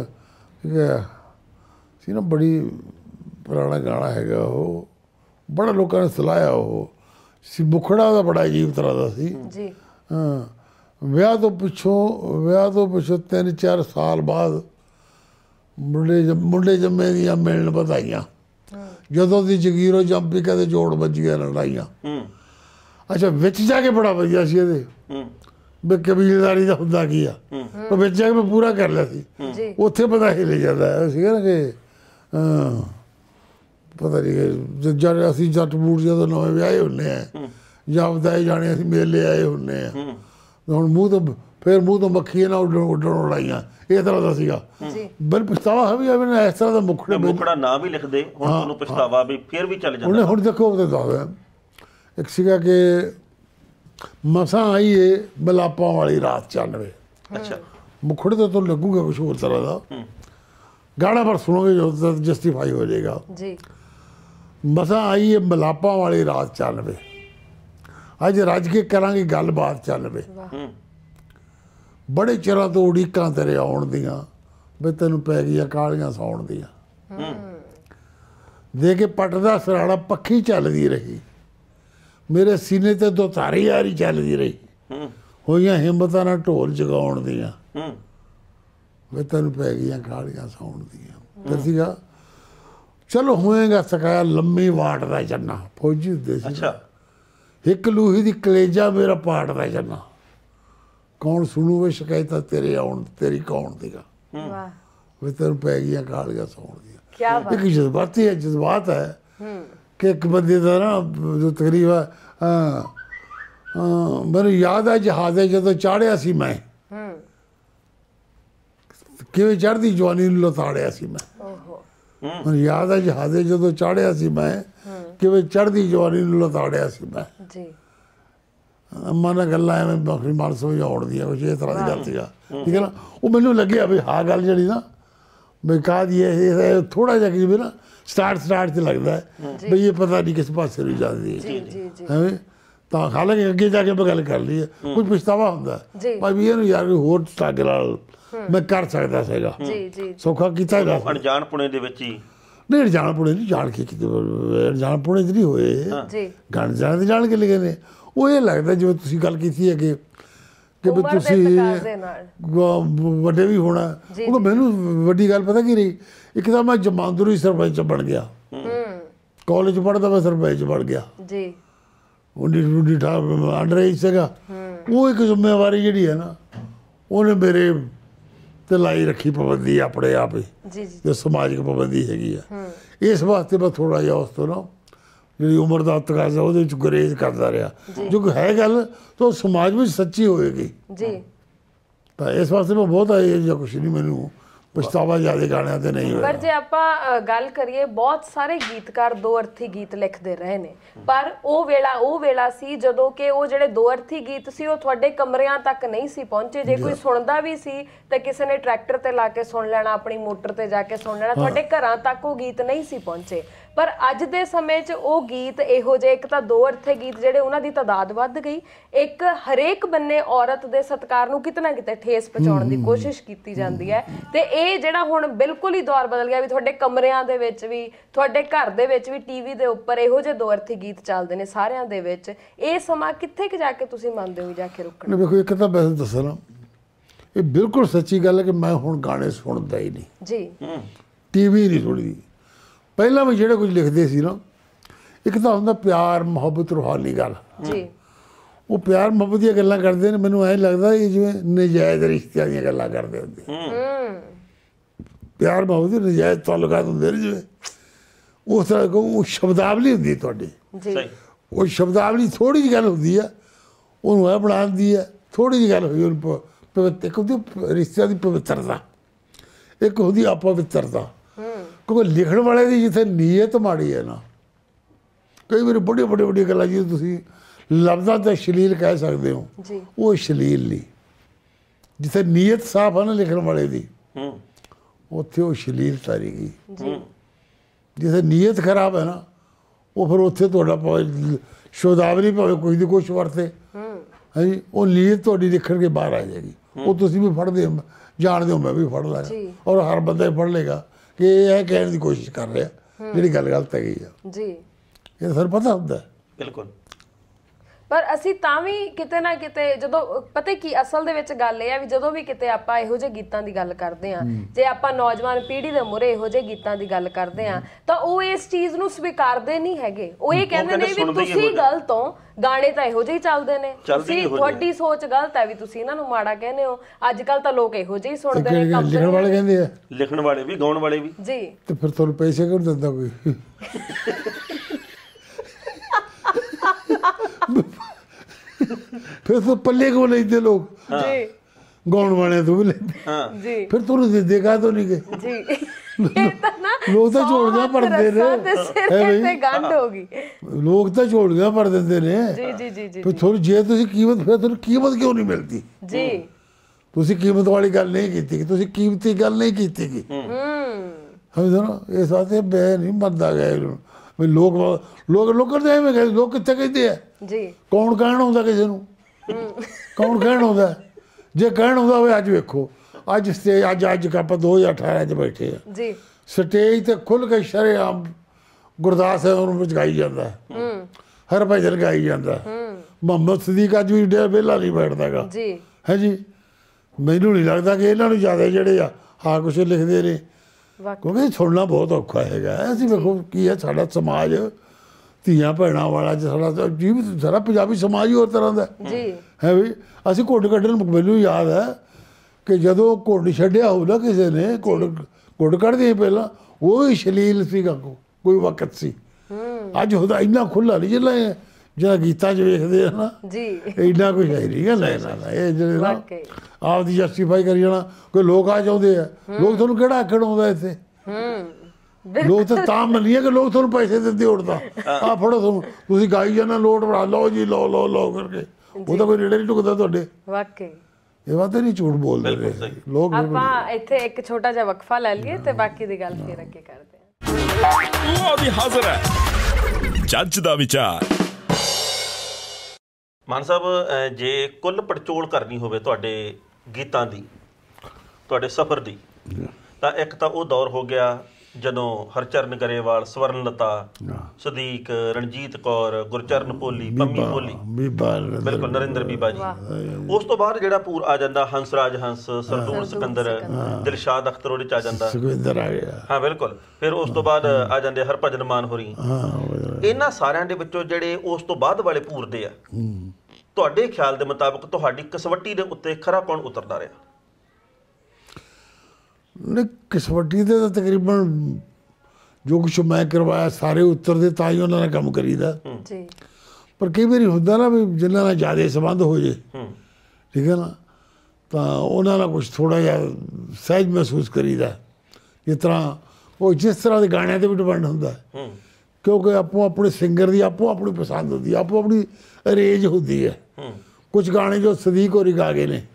ਸੀ ਨਾ ਬੜੀ ਪੁਰਾਣਾ ਗਾਣਾ ਹੈਗਾ ਉਹ, ਬੜਾ ਲੋਕਾਂ ਨੇ ਸਲਾਹਿਆ ਉਹ ਸੀ, ਮੁਖੜਾ ਉਹਦਾ ਬੜਾ ਅਜੀਬ ਤਰ੍ਹਾਂ ਦਾ ਸੀ ਜੀ। ਹਾਂ ਵਿਆਹ ਤੋਂ ਪਿੱਛੋਂ 3-4 ਸਾਲ ਬਾਅਦ ਮੁੰਡੇ ਜੰਮੇ ਦੀਆਂ ਮਿਲਣ ਵਧਾਈਆਂ, ਜਦੋਂ ਦੀ ਜਗੀਰੋ ਜੰਪੀ ਕਦੇ ਜੋੜ ਵੱਜੀਆਂ ਲੜਾਈਆਂ। ਅੱਛਾ ਵਿੱਚ ਜਾ ਕੇ ਬੜਾ ਵਧੀਆ ਸੀ ਇਹਦੇ ਵੀ ਕਬੀਲਦਾਰੀ ਦਾ ਹੁੰਦਾ ਕੀ ਆ, ਪਰ ਵਿੱਚ ਜਾ ਕੇ ਮੈਂ ਪੂਰਾ ਕਰ ਲਿਆ ਸੀ, ਉੱਥੇ ਪਤਾ ਹਿੱਲ ਜਾਂਦਾ ਸੀਗਾ ਨਾ ਕਿ ਪਤਾ ਨਹੀਂ ਜਦ ਅਸੀਂ ਜੱਟ ਬੂਟ ਜਦੋਂ ਨਵੇਂ ਵਿਆਹੇ ਹੁੰਦੇ ਆ ਜਾਂ ਵਧਾਏ ਜਾਣੇ ਅਸੀਂ ਮੇਲੇ ਆਏ ਹੁੰਦੇ ਆ ਹੁਣ ਮੂੰਹ ਤੋਂ ਮੱਖੀਆਂ ਨਾਲ ਉੱਡਣ ਲਾਈਆਂ ਇਹ ਤਰ੍ਹਾਂ ਦਾ ਸੀਗਾ। ਬਲ ਪਛਤਾਵਾ ਹੈ ਵੀ ਇਸ ਤਰ੍ਹਾਂ ਦਾ ਮੁਖੜਾ ਨਾ ਵੀ ਲਿਖਦੇ ਹੁਣ ਤੁਹਾਨੂੰ ਪਛਤਾਵਾ ਵੀ ਫਿਰ ਵੀ ਚੱਲ ਜਾਂਦਾ। ਹੁਣ ਦੇਖੋ ਉਹਦੇ ਦੱਸਦਾ ਇੱਕ ਸੀਗਾ ਕਿ ਮਸਾਂ ਆਈ ਏ ਮਲਾਪਾਂ ਵਾਲੀ ਰਾਤ 94। ਅੱਛਾ ਮੁਖੜੇ ਤੋਂ ਤੁਹਾਨੂੰ ਲੱਗੂਗਾ ਕੁਛ ਹੋਰ ਤਰ੍ਹਾਂ ਦਾ ਗਾਣਾ ਪਰ ਸੁਣੋਗੇ ਜੋ ਜਸਟੀਫਾਈ ਹੋ ਜਾਏਗਾ ਜੀ। ਮਸਾਂ ਆਈ ਏ ਮਲਾਪਾਂ ਵਾਲੀ ਰਾਤ 94, ਅੱਜ ਰੱਜ ਕੇ ਕਰਾਂਗੇ ਗੱਲਬਾਤ 94, ਬੜੇ ਚਿਰਾਂ ਤੋਂ ਉਡੀਕਾਂ ਤੇਰੇ ਆਉਣ ਦੀਆਂ ਵੀ ਤੈਨੂੰ ਪੈ ਗਈਆਂ ਕਾਲੀਆਂ ਸੌਣ ਦੀਆਂ, ਦੇ ਕੇ ਪੱਟ ਦਾ ਸਰਾਣਾ ਪੱਖੀ ਚੱਲਦੀ ਰਹੀ, ਮੇਰੇ ਸੀਨੇ ਤੇ ਦੋ ਤਾਰੀ ਯਾਰੀ ਚੱਲਦੀ ਰਹੀ, ਹੋਈਆਂ ਹਿੰਮਤਾਂ ਨਾਲ ਢੋਲ ਜਗਾਉਣ ਦੀਆਂ ਵੀ ਤੈਨੂੰ ਪੈ ਗਈਆਂ ਕਾਲੀਆਂ ਸੌਣ ਦੀਆਂ। ਤੇ ਸੀਗਾ ਚਲੋ ਹੋਏਗਾ ਸਕਾਇਆ ਲੰਮੀ ਵਾਟ ਦਾ ਚੰਨਾ, ਫੌਜੀ ਹੁੰਦੇ ਸੀ ਇੱਕ ਲੂਹੀ ਦੀ ਕਲੇਜਾ ਮੇਰਾ ਪਾਟ ਦਾ ਚੰਨਾ, ਕੌਣ ਸੁਣੂਵੇ ਸ਼ਿਕਾਇਤਾਂ ਤੇਰੇ ਆਉਣ ਤੇਰੀ ਕੌਣ ਦੀਗਾ ਵੀ ਤੈਨੂੰ ਪੈ ਗਈਆਂ ਕਾਲੀਆਂ ਸੌਣ ਦੀਆਂ। ਇੱਕ ਜਜ਼ਬਾਤੀ ਹੈ, ਜਜ਼ਬਾਤ ਹੈ ਕਿ ਇੱਕ ਬੰਦੇ ਦਾ ਨਾ ਜੋ ਤਕਰੀਬਨ ਮੈਨੂੰ ਯਾਦ ਹੈ ਜਹਾਜ਼ੇ ਜਦੋਂ ਚਾੜਿਆ ਸੀ ਮੈਂ ਕਿਵੇਂ ਚੜ੍ਹਦੀ ਜਵਾਨੀ ਨੂੰ ਲਤਾੜਿਆ ਸੀ ਮੈਂ, ਮੈਨੂੰ ਯਾਦ ਹੈ ਜਹਾਜ਼ੇ ਜਦੋਂ ਚਾੜਿਆ ਸੀ ਮੈਂ ਕਿਵੇਂ ਚੜ੍ਹਦੀ ਜਵਾਨੀ ਨੂੰ ਲਤਾੜਿਆ ਸੀ ਮੈਂ ਜੀ। ਅੰਮਾ ਨਾਲ ਗੱਲਾਂ ਐਵੇਂ ਬਾਕੀ ਮਨ ਸਮਝਾਉਣ ਦੀਆਂ ਕੁਛ ਇਸ ਤਰ੍ਹਾਂ ਦੀ ਗੱਲ ਸੀਗਾ ਠੀਕ ਹੈ ਨਾ। ਉਹ ਮੈਨੂੰ ਲੱਗਿਆ ਵੀ ਹਾਂ ਗੱਲ ਜਿਹੜੀ ਨਾ ਬਈ ਕਾਹਦੀ ਇਹ ਥੋੜ੍ਹਾ ਜਿਹਾ ਕਿ ਨਾ ਸਟਾਰਟ 'ਚ ਲੱਗਦਾ ਹੈ ਬਈ ਇਹ ਪਤਾ ਨਹੀਂ ਕਿਸ ਪਾਸੇ ਨੂੰ ਜਾਂਦੀ ਹੈ ਐਵੇਂ। ਤਾਂ ਹਾਲਾਂਕਿ ਅੱਗੇ ਜਾ ਕੇ ਮੈਂ ਗੱਲ ਕਰ ਲਈ ਹੈ, ਕੁਝ ਪਛਤਾਵਾ ਹੁੰਦਾ ਭਾਈ ਵੀ ਇਹਨੂੰ ਯਾਰ ਹੋਰ ਢੰਗ ਨਾਲ ਮੈਂ ਕਰ ਸਕਦਾ ਸੀਗਾ, ਸੌਖਾ ਕੀਤਾ ਹੈਗਾ ਅਣਜਾਣਪੁਣੇ ਦੇ ਵਿੱਚ ਹੀ। ਨਹੀਂ ਅਣਜਾਣਪੁਣੇ ਨਹੀਂ ਜਾਣ ਕੇ ਕਿਤੇ ਅਣਜਾਣਪੁਣੇ 'ਚ ਨਹੀਂ ਹੋਏ ਗਾਣੇ ਜਾਣ ਕੇ ਲਿਖੇ ਨੇ। ਉਹ ਇਹ ਲੱਗਦਾ ਜਿਵੇਂ ਤੁਸੀਂ ਗੱਲ ਕੀਤੀ ਹੈ ਕਿ ਵੀ ਤੁਸੀਂ ਵੱਡੇ ਵੀ ਹੋਣਾ। ਉਹ ਮੈਨੂੰ ਵੱਡੀ ਗੱਲ ਪਤਾ ਕੀ ਰਹੀ, ਇੱਕ ਤਾਂ ਮੈਂ ਜਮਾਂਦਰੂ ਹੀ ਸਰਪੰਚ ਬਣ ਗਿਆ, ਕਾਲਜ ਪੜ੍ਹਦਾ ਮੈਂ ਸਰਪੰਚ ਬਣ ਗਿਆ ਜੀ। 19 ਸੀਗਾ ਉਹ ਇੱਕ ਜ਼ਿੰਮੇਵਾਰੀ ਜਿਹੜੀ ਹੈ ਨਾ ਉਹਨੇ ਮੇਰੇ ਤੇ ਲਾਈ ਰੱਖੀ ਪਾਬੰਦੀ ਆਪਣੇ ਆਪ ਹੀ ਜੋ ਸਮਾਜਿਕ ਪਾਬੰਦੀ ਹੈਗੀ ਆ। ਇਸ ਵਾਸਤੇ ਮੈਂ ਥੋੜ੍ਹਾ ਜਿਹਾ ਉਸ ਤੋਂ ਨਾ ਜਿਹੜੀ ਉਮਰ ਦਾ ਤਕਾਜ਼ਾ ਉਹਦੇ ਵਿੱਚ ਗੁਰੇਜ਼ ਕਰਦਾ ਰਿਹਾ, ਜੋ ਕਿ ਹੈ ਗੱਲ ਤਾਂ ਸਮਾਜ ਵਿੱਚ ਸੱਚੀ ਹੋਏਗੀ ਜੀ। ਤਾਂ ਇਸ ਵਾਸਤੇ ਮੈਂ ਬਹੁਤ ਆਏ ਜਾਂ ਕੁਛ ਨਹੀਂ, ਮੈਨੂੰ ਪਛਤਾਵਾ ਜ਼ਿਆਦਾ ਗਾਣਿਆਂ ਤੇ ਨਹੀਂ ਹੋਇਆ। ਪਰ ਜੇ ਆਪਾਂ ਗੱਲ ਕਰੀਏ, ਬਹੁਤ ਸਾਰੇ ਗੀਤਕਾਰ ਦੋ ਅਰਥੀ ਗੀਤ ਲਿਖਦੇ ਰਹੇ ਨੇ, ਪਰ ਉਹ ਵੇਲਾ ਸੀ ਜਦੋਂ ਕਿ ਉਹ ਜਿਹੜੇ ਦੋ ਅਰਥੀ ਗੀਤ ਸੀ ਉਹ ਤੁਹਾਡੇ ਕਮਰਿਆਂ ਤੱਕ ਨਹੀਂ ਸੀ ਪਹੁੰਚੇ। ਜੇ ਕੋਈ ਸੁਣਦਾ ਵੀ ਸੀ ਤਾਂ ਕਿਸੇ ਨੇ ਟਰੈਕਟਰ ਤੇ ਲਾ ਕੇ ਸੁਣ ਲੈਣਾ, ਆਪਣੀ ਮੋਟਰ ਤੇ ਜਾ ਕੇ ਸੁਣ ਲੈਣਾ, ਤੁਹਾਡੇ ਘਰਾਂ ਤੱਕ ਉਹ ਗੀਤ ਨਹੀਂ ਸੀ ਪਹੁੰਚੇ। ਪਰ ਅੱਜ ਦੇ ਸਮੇਂ 'ਚ ਉਹ ਗੀਤ ਇਹੋ ਜਿਹੇ, ਇੱਕ ਤਾਂ ਦੋ ਅਰਥੇ ਗੀਤ ਜਿਹੜੇ ਉਹਨਾਂ ਦੀ ਤਾਦਾਦ ਵੱਧ ਗਈ, ਇੱਕ ਹਰੇਕ ਬੰਨੇ ਔਰਤ ਦੇ ਸਤਿਕਾਰ ਨੂੰ ਕਿਤੇ ਨਾ ਕਿਤੇ ਠੇਸ ਪਹੁੰਚਾਉਣ ਦੀ ਕੋਸ਼ਿਸ਼ ਕੀਤੀ ਜਾਂਦੀ ਹੈ। ਤੇ ਇਹ ਜਿਹੜਾ ਹੁਣ ਬਿਲਕੁਲ ਹੀ ਦੌਰ ਬਦਲ ਗਿਆ ਵੀ ਤੁਹਾਡੇ ਕਮਰਿਆਂ ਦੇ ਵਿੱਚ ਵੀ, ਤੁਹਾਡੇ ਘਰ ਦੇ ਵਿੱਚ ਵੀ ਟੀਵੀ ਦੇ ਉੱਪਰ ਇਹੋ ਜਿਹੇ ਦੋ ਅਰਥੀ ਗੀਤ ਚੱਲਦੇ ਨੇ ਸਾਰਿਆਂ ਦੇ ਵਿੱਚ। ਇਹ ਸਮਾਂ ਕਿੱਥੇ ਕਿ ਜਾ ਕੇ ਤੁਸੀਂ ਮੰਨਦੇ ਹੋ ਜਾ ਕੇ ਰੁਕਣਾ? ਵੇਖੋ, ਇੱਕ ਤਾਂ ਵੈਸੇ ਦੱਸਣਾ, ਇਹ ਬਿਲਕੁਲ ਸੱਚੀ ਗੱਲ ਹੈ ਕਿ ਮੈਂ ਹੁਣ ਗਾਣੇ ਸੁਣਦਾ ਹੀ ਨਹੀਂ ਜੀ, ਟੀਵੀ ਨਹੀਂ ਸੁਣਦੀ। ਪਹਿਲਾਂ ਵੀ ਜਿਹੜੇ ਕੁਝ ਲਿਖਦੇ ਸੀ ਨਾ, ਇੱਕ ਤਾਂ ਹੁੰਦਾ ਪਿਆਰ ਮੁਹੱਬਤ ਰੂਹਾਨੀ ਗੱਲ ਜੀ, ਉਹ ਪਿਆਰ ਮੁਹੱਬਤ ਦੀਆਂ ਗੱਲਾਂ ਕਰਦੇ ਨੇ, ਮੈਨੂੰ ਐਂ ਲੱਗਦਾ ਇਹ ਜਿਵੇਂ ਨਜਾਇਜ਼ ਰਿਸ਼ਤਿਆਂ ਦੀਆਂ ਗੱਲਾਂ ਕਰਦੇ ਹੁੰਦੇ। ਪਿਆਰ ਮੁਹੱਬਤ ਦੇ ਨਜਾਇਜ਼ ਤਾਲੁਕਾਤ ਹੁੰਦੇ ਨੇ ਜਿਵੇਂ, ਉਸ ਤਰ੍ਹਾਂ ਉਹ ਸ਼ਬਦਾਵਲੀ ਹੁੰਦੀ ਤੁਹਾਡੀ, ਉਹ ਸ਼ਬਦਾਵਲੀ ਥੋੜ੍ਹੀ ਜਿਹੀ ਗੱਲ ਹੁੰਦੀ ਆ, ਉਹਨੂੰ ਇਹ ਬਣਾ ਦਿੰਦੀ ਹੈ। ਥੋੜ੍ਹੀ ਜਿਹੀ ਗੱਲ ਹੋਈ ਉਹਨੂੰ ਇੱਕ ਹੁੰਦੀ ਰਿਸ਼ਤਿਆਂ ਦੀ ਪਵਿੱਤਰਤਾ, ਇੱਕ ਹੁੰਦੀ ਅਪਵਿੱਤਰਤਾ। ਕਿਉਂਕਿ ਲਿਖਣ ਵਾਲੇ ਦੀ ਜਿੱਥੇ ਨੀਅਤ ਮਾੜੀ ਹੈ ਨਾ, ਕਈ ਵਾਰੀ ਵੱਡੀਆਂ ਗੱਲਾਂ ਜਿਹਨੂੰ ਤੁਸੀਂ ਲਫ਼ਜ਼ਾਂ ਤੇ ਅਸ਼ਲੀਲ ਕਹਿ ਸਕਦੇ ਹੋ, ਉਹ ਅਸ਼ਲੀਲ ਨਹੀਂ। ਜਿੱਥੇ ਨੀਅਤ ਸਾਫ਼ ਹੈ ਨਾ ਲਿਖਣ ਵਾਲੇ ਦੀ, ਉੱਥੇ ਉਹ ਅਸ਼ਲੀਲਤਾ ਨਹੀਂ ਗਈ। ਜਿੱਥੇ ਨੀਅਤ ਖਰਾਬ ਹੈ ਨਾ, ਉਹ ਫਿਰ ਉੱਥੇ ਤੁਹਾਡਾ ਸ਼ਬਦਾਵਲੀ ਭਾਵੇਂ ਕੋਈ ਦੀ ਕੁਛ ਵਰਤੇ, ਹਾਂਜੀ, ਉਹ ਨੀਅਤ ਤੁਹਾਡੀ ਲਿਖਣ ਕੇ ਬਾਹਰ ਆ ਜਾਏਗੀ। ਉਹ ਤੁਸੀਂ ਵੀ ਫੜਦੇ ਹੋ, ਜਾਣਦੇ ਹੋ, ਮੈਂ ਵੀ ਫੜ ਲਾਂਗਾ, ਔਰ ਹਰ ਬੰਦਾ ਫੜ ਲੇਗਾ ਕਿ ਇਹ ਕਹਿਣ ਦੀ ਕੋਸ਼ਿਸ਼ ਕਰ ਰਿਹਾ ਜਿਹੜੀ ਗੱਲ ਗਲਤ ਹੈਗੀ ਆ ਜੀ। ਇਹ ਸਾਨੂੰ ਪਤਾ ਹੁੰਦਾ ਬਿਲਕੁਲ। ਪਰ ਅਸੀਂ ਤਾਂ ਵੀ ਕਿਤੇ ਨਾ ਕਿਤੇ, ਜਦੋਂ ਪਤਾ ਕੀ ਅਸਲ ਦੇ ਵਿੱਚ ਗੱਲ ਇਹ ਆ ਵੀ ਜਦੋਂ ਵੀ ਕਿਤੇ ਆਪਾਂ ਇਹੋ ਜਿਹੇ ਗੀਤਾਂ ਦੀ ਗੱਲ ਕਰਦੇ ਆ, ਜੇ ਆਪਾਂ ਨੌਜਵਾਨ ਪੀੜ੍ਹੀ ਦੇ ਮੂਹਰੇ ਇਹੋ ਜਿਹੇ ਗੀਤਾਂ ਦੀ ਗੱਲ ਕਰਦੇ ਆ, ਤਾਂ ਉਹ ਇਸ ਚੀਜ਼ ਨੂੰ ਸਵੀਕਾਰਦੇ ਨਹੀਂ ਹੈਗੇ। ਉਹ ਇਹ ਕਹਿੰਦੇ ਨੇ ਵੀ ਤੁਸੀਂ ਗਲਤ ਹੋ, ਗਾਣੇ ਤਾਂ ਇਹੋ ਜਿਹੇ ਹੀ ਚੱਲਦੇ ਨੇ, ਤੁਹਾਡੀ ਸੋਚ ਗਲਤ ਹੈ ਵੀ ਤੁਸੀਂ ਇਹਨਾਂ ਨੂੰ ਮਾੜਾ ਕਹਿੰਦੇ ਹੋ। ਅੱਜ ਕੱਲ ਤਾਂ ਲੋਕ ਇਹੋ ਜਿਹੇ ਹੀ ਸੁਣਦੇ ਨੇ। ਲਿਖਣ ਵਾਲੇ ਕਹਿੰਦੇ ਆ, ਲਿਖਣ ਵਾਲੇ ਵੀ, ਗਾਉਣ ਵਾਲੇ ਵੀ ਜੀ। ਤੇ ਫਿਰ ਤੁਹਾਨੂੰ ਪੈਸੇ ਕਿਉਂ ਦਿੰਦਾ ਕੋਈ? ਫਿਰ तो पल्ले को लेते लोग जी, गाउन वाले तो भी लेते जी, फिर तो देखा तो नहीं गए जी। लोग तो झोलियां भरते ने, गंढ होगी, लोग तो झोलियां भर देते ने जी जी जी जी। फिर थोड़ी जे तुसी कीमत, फिर तुहानू कीमत क्यों नहीं मिलती जी? तुसी कीमत वाली गल नहीं कीती, तुसी कीमती गल नहीं कीती की। समझो ना, इस वास्ते मैं नहीं मनदा गया ਵੀ ਲੋਕ ਕਰਦੇ ਐਵੇਂ ਕਹਿੰਦੇ, ਲੋਕ ਕਿੱਥੇ ਕਹਿੰਦੇ ਆ ਜੀ? ਕੌਣ ਕਹਿਣ ਆਉਂਦਾ ਕਿਸੇ ਨੂੰ? ਕੌਣ ਕਹਿਣ ਆਉਂਦਾ? ਜੇ ਕਹਿਣ ਆਉਂਦਾ ਹੋਵੇ, ਅੱਜ ਵੇਖੋ, ਅੱਜ ਸਟੇਜ, ਅੱਜ ਆਪਾਂ 2018 'ਚ ਬੈਠੇ ਆ ਜੀ, ਸਟੇਜ ਤੇ ਖੁੱਲ੍ਹ ਕੇ ਸ਼ਰੇਆਮ ਗੁਰਦਾਸ ਨੂੰ ਗਾਈ ਜਾਂਦਾ, ਹਰਭਜਨ ਗਾਈ ਜਾਂਦਾ। ਮੁਹੰਮਦ ਸਦੀਕ ਅੱਜ ਵੀ ਵਿਹਲਾ ਨਹੀਂ ਬੈਠਦਾਗਾ ਜੀ, ਹੈ ਜੀ। ਮੈਨੂੰ ਨਹੀਂ ਲੱਗਦਾ ਕਿ ਇਹਨਾਂ ਨੂੰ ਜ਼ਿਆਦਾ ਜਿਹੜੇ ਆ ਕੁਛ ਲਿਖਦੇ ਨੇ, ਕਿਉਂਕਿ ਸੁਣਨਾ ਬਹੁਤ ਔਖਾ ਹੈਗਾ। ਅਸੀਂ ਵੇਖੋ ਕੀ ਹੈ, ਸਾਡਾ ਸਮਾਜ ਧੀਆਂ ਭੈਣਾਂ ਵਾਲਾ ਸਾਡਾ ਜੀਵ, ਸਾਰਾ ਪੰਜਾਬੀ ਸਮਾਜ ਹੀ ਹੋਰ ਤਰ੍ਹਾਂ ਦਾ ਹੈ ਵੀ। ਅਸੀਂ ਘੁੱਟ ਕੱਢਣ, ਮੈਨੂੰ ਯਾਦ ਹੈ ਕਿ ਜਦੋਂ ਘੁੱਟ ਛੱਡਿਆ ਹੋਊ ਨਾ ਕਿਸੇ ਨੇ, ਘੁੱਟ ਕੱਢਦੇ ਪਹਿਲਾਂ, ਉਹ ਹੀ ਅਸ਼ਲੀਲ ਸੀਗਾ, ਕੋਈ ਵਕਤ ਸੀ। ਅੱਜ ਉਹਦਾ ਇੰਨਾ ਖੁੱਲ੍ਹਾ ਨਹੀਂ ਜਿਹੜਾ ਗੀਤਾਂ 'ਚ ਵੇਖਦੇ ਆ ਨਾ ਜੀ, ਇੰਨਾ ਕੁਛ ਹੈ ਨਹੀਂ ਗਾ ਲੈਣਾ। ਇਹ ਜਿਹੜੇ ਨਾ ਆਪਦੀ ਜਸਟੀਫਾਈ ਕਰੀ ਜਾਣਾ, ਕੋਈ ਲੋਕ ਆ ਚਾਹੁੰਦੇ ਆ, ਲੋਕ ਤੁਹਾਨੂੰ ਕਿਹੜਾ ਆਖਣ ਆਉਂਦਾ ਇੱਥੇ? ਲੋਕ ਤਾਂ ਮੰਨੀਏ ਕਿ ਲੋਕ ਤੁਹਾਨੂੰ ਪੈਸੇ ਦਿੰਦੇ ਉੜਦਾ, ਆਹ ਫੜੋ ਤੁਹਾਨੂੰ, ਤੁਸੀਂ ਗਾਈ ਜਾਣਾ, ਨੋਟ ਬਣਾ ਲਓ ਜੀ, ਲਓ ਕਰਕੇ, ਉਹ ਤਾਂ ਕੋਈ ਨੇੜੇ ਨਹੀਂ ਟੁਕਦਾ ਤੁਹਾਡੇ। ਵਾਕਈ ਇਹ ਬਾਤ ਨਹੀਂ ਝੂਠ ਬੋਲਦੇ ਨੇ ਲੋਕ। ਆਪਾਂ ਇੱਥੇ ਇੱਕ ਛੋਟਾ ਜਿਹਾ ਵਕਫਾ ਲੈ ਲਈਏ ਤੇ ਬਾਕੀ ਦੀ ਗੱਲ ਫਿਰ ਅੱਗੇ ਕਰਦੇ ਹਾਂ। ਉਹ ਵੀ ਹਾਜ਼ਰ ਹੈ ਜੱਜ ਦਾ ਵਿਚਾਰ। ਮਾਨ ਸਾਹਿਬ, ਜੇ ਕੁੱਲ ਪੜਚੋਲ ਕਰਨੀ ਹੋਵੇ ਤੁਹਾਡੇ ਗੀਤਾਂ ਦੀ, ਤੁਹਾਡੇ ਸਫ਼ਰ ਦੀ, ਤਾਂ ਇੱਕ ਤਾਂ ਉਹ ਦੌਰ ਹੋ ਗਿਆ ਜਦੋਂ ਹਰਚਰਨ ਗਰੇਵਾਲ, ਸਵਰਨਲਤਾ, ਸਦੀਕ, ਰਣਜੀਤ ਕੌਰ, ਗੁਰਚਰਨ ਭੋਲੀ, ਪੰਮੀ ਭੋਲੀ, ਬਿਲਕੁਲ ਨਰਿੰਦਰ ਬੀਬਾ ਜੀ। ਉਸ ਤੋਂ ਬਾਅਦ ਜਿਹੜਾ ਪੂਰ ਆ ਜਾਂਦਾ, ਹੰਸਰਾਜ ਹੰਸ, ਸਰਦੂਲ ਸਿਕੰਦਰ, ਦਿਲਸ਼ਾਦ ਅਖਤਰ ਉਹਦੇ 'ਚ ਆ ਜਾਂਦਾ, ਹਾਂ ਬਿਲਕੁਲ। ਫਿਰ ਉਸ ਤੋਂ ਬਾਅਦ ਆ ਜਾਂਦੇ ਹਰਭਜਨ ਮਾਨ ਹੋਰੀ। ਇਹਨਾਂ ਸਾਰਿਆਂ ਦੇ ਵਿੱਚੋਂ ਜਿਹੜੇ ਉਸ ਤੋਂ ਬਾਅਦ ਵਾਲੇ ਪੂਰਦੇ ਆ, ਤੁਹਾਡੇ ਖਿਆਲ ਦੇ ਮੁਤਾਬਕ ਤੁਹਾਡੀ ਕਸਵੱਟੀ ਦੇ ਉੱਤੇ ਖਰਾ ਕੌਣ ਉਤਰਦਾ ਰਿਹਾ? ਕਸਵੱਟੀ 'ਤੇ ਤਾਂ ਤਕਰੀਬਨ ਜੋ ਕੁਛ ਮੈਂ ਕਰਵਾਇਆ ਸਾਰੇ ਉੱਤਰਦੇ ਤਾਂ ਹੀ ਉਹਨਾਂ ਨਾਲ ਕੰਮ ਕਰੀਦਾ ਜੀ। ਪਰ ਕਈ ਵਾਰੀ ਹੁੰਦਾ ਨਾ ਵੀ ਜਿਨ੍ਹਾਂ ਨਾਲ ਜ਼ਿਆਦਾ ਸੰਬੰਧ ਹੋ ਜੇ, ਠੀਕ ਹੈ ਨਾ, ਤਾਂ ਉਹਨਾਂ ਨਾਲ ਕੁਛ ਥੋੜ੍ਹਾ ਜਿਹਾ ਸਹਿਜ ਮਹਿਸੂਸ ਕਰੀਦਾ। ਜਿਸ ਤਰ੍ਹਾਂ ਉਹ ਜਿਸ ਤਰ੍ਹਾਂ ਦੇ ਗਾਣਿਆਂ 'ਤੇ ਵੀ ਡਿਪੈਂਡ ਹੁੰਦਾ, ਕਿਉਂਕਿ ਆਪੋ ਆਪਣੇ ਸਿੰਗਰ ਦੀ ਆਪੋ ਆਪਣੀ ਪਸੰਦ ਹੁੰਦੀ, ਆਪੋ ਆਪਣੀ ਰੇਂਜ ਹੁੰਦੀ ਹੈ। ਕੁਛ ਗਾਣੇ ਜੋ ਸਦੀਕ ਹੋਰੀ ਗਾ ਗਏ ਨੇ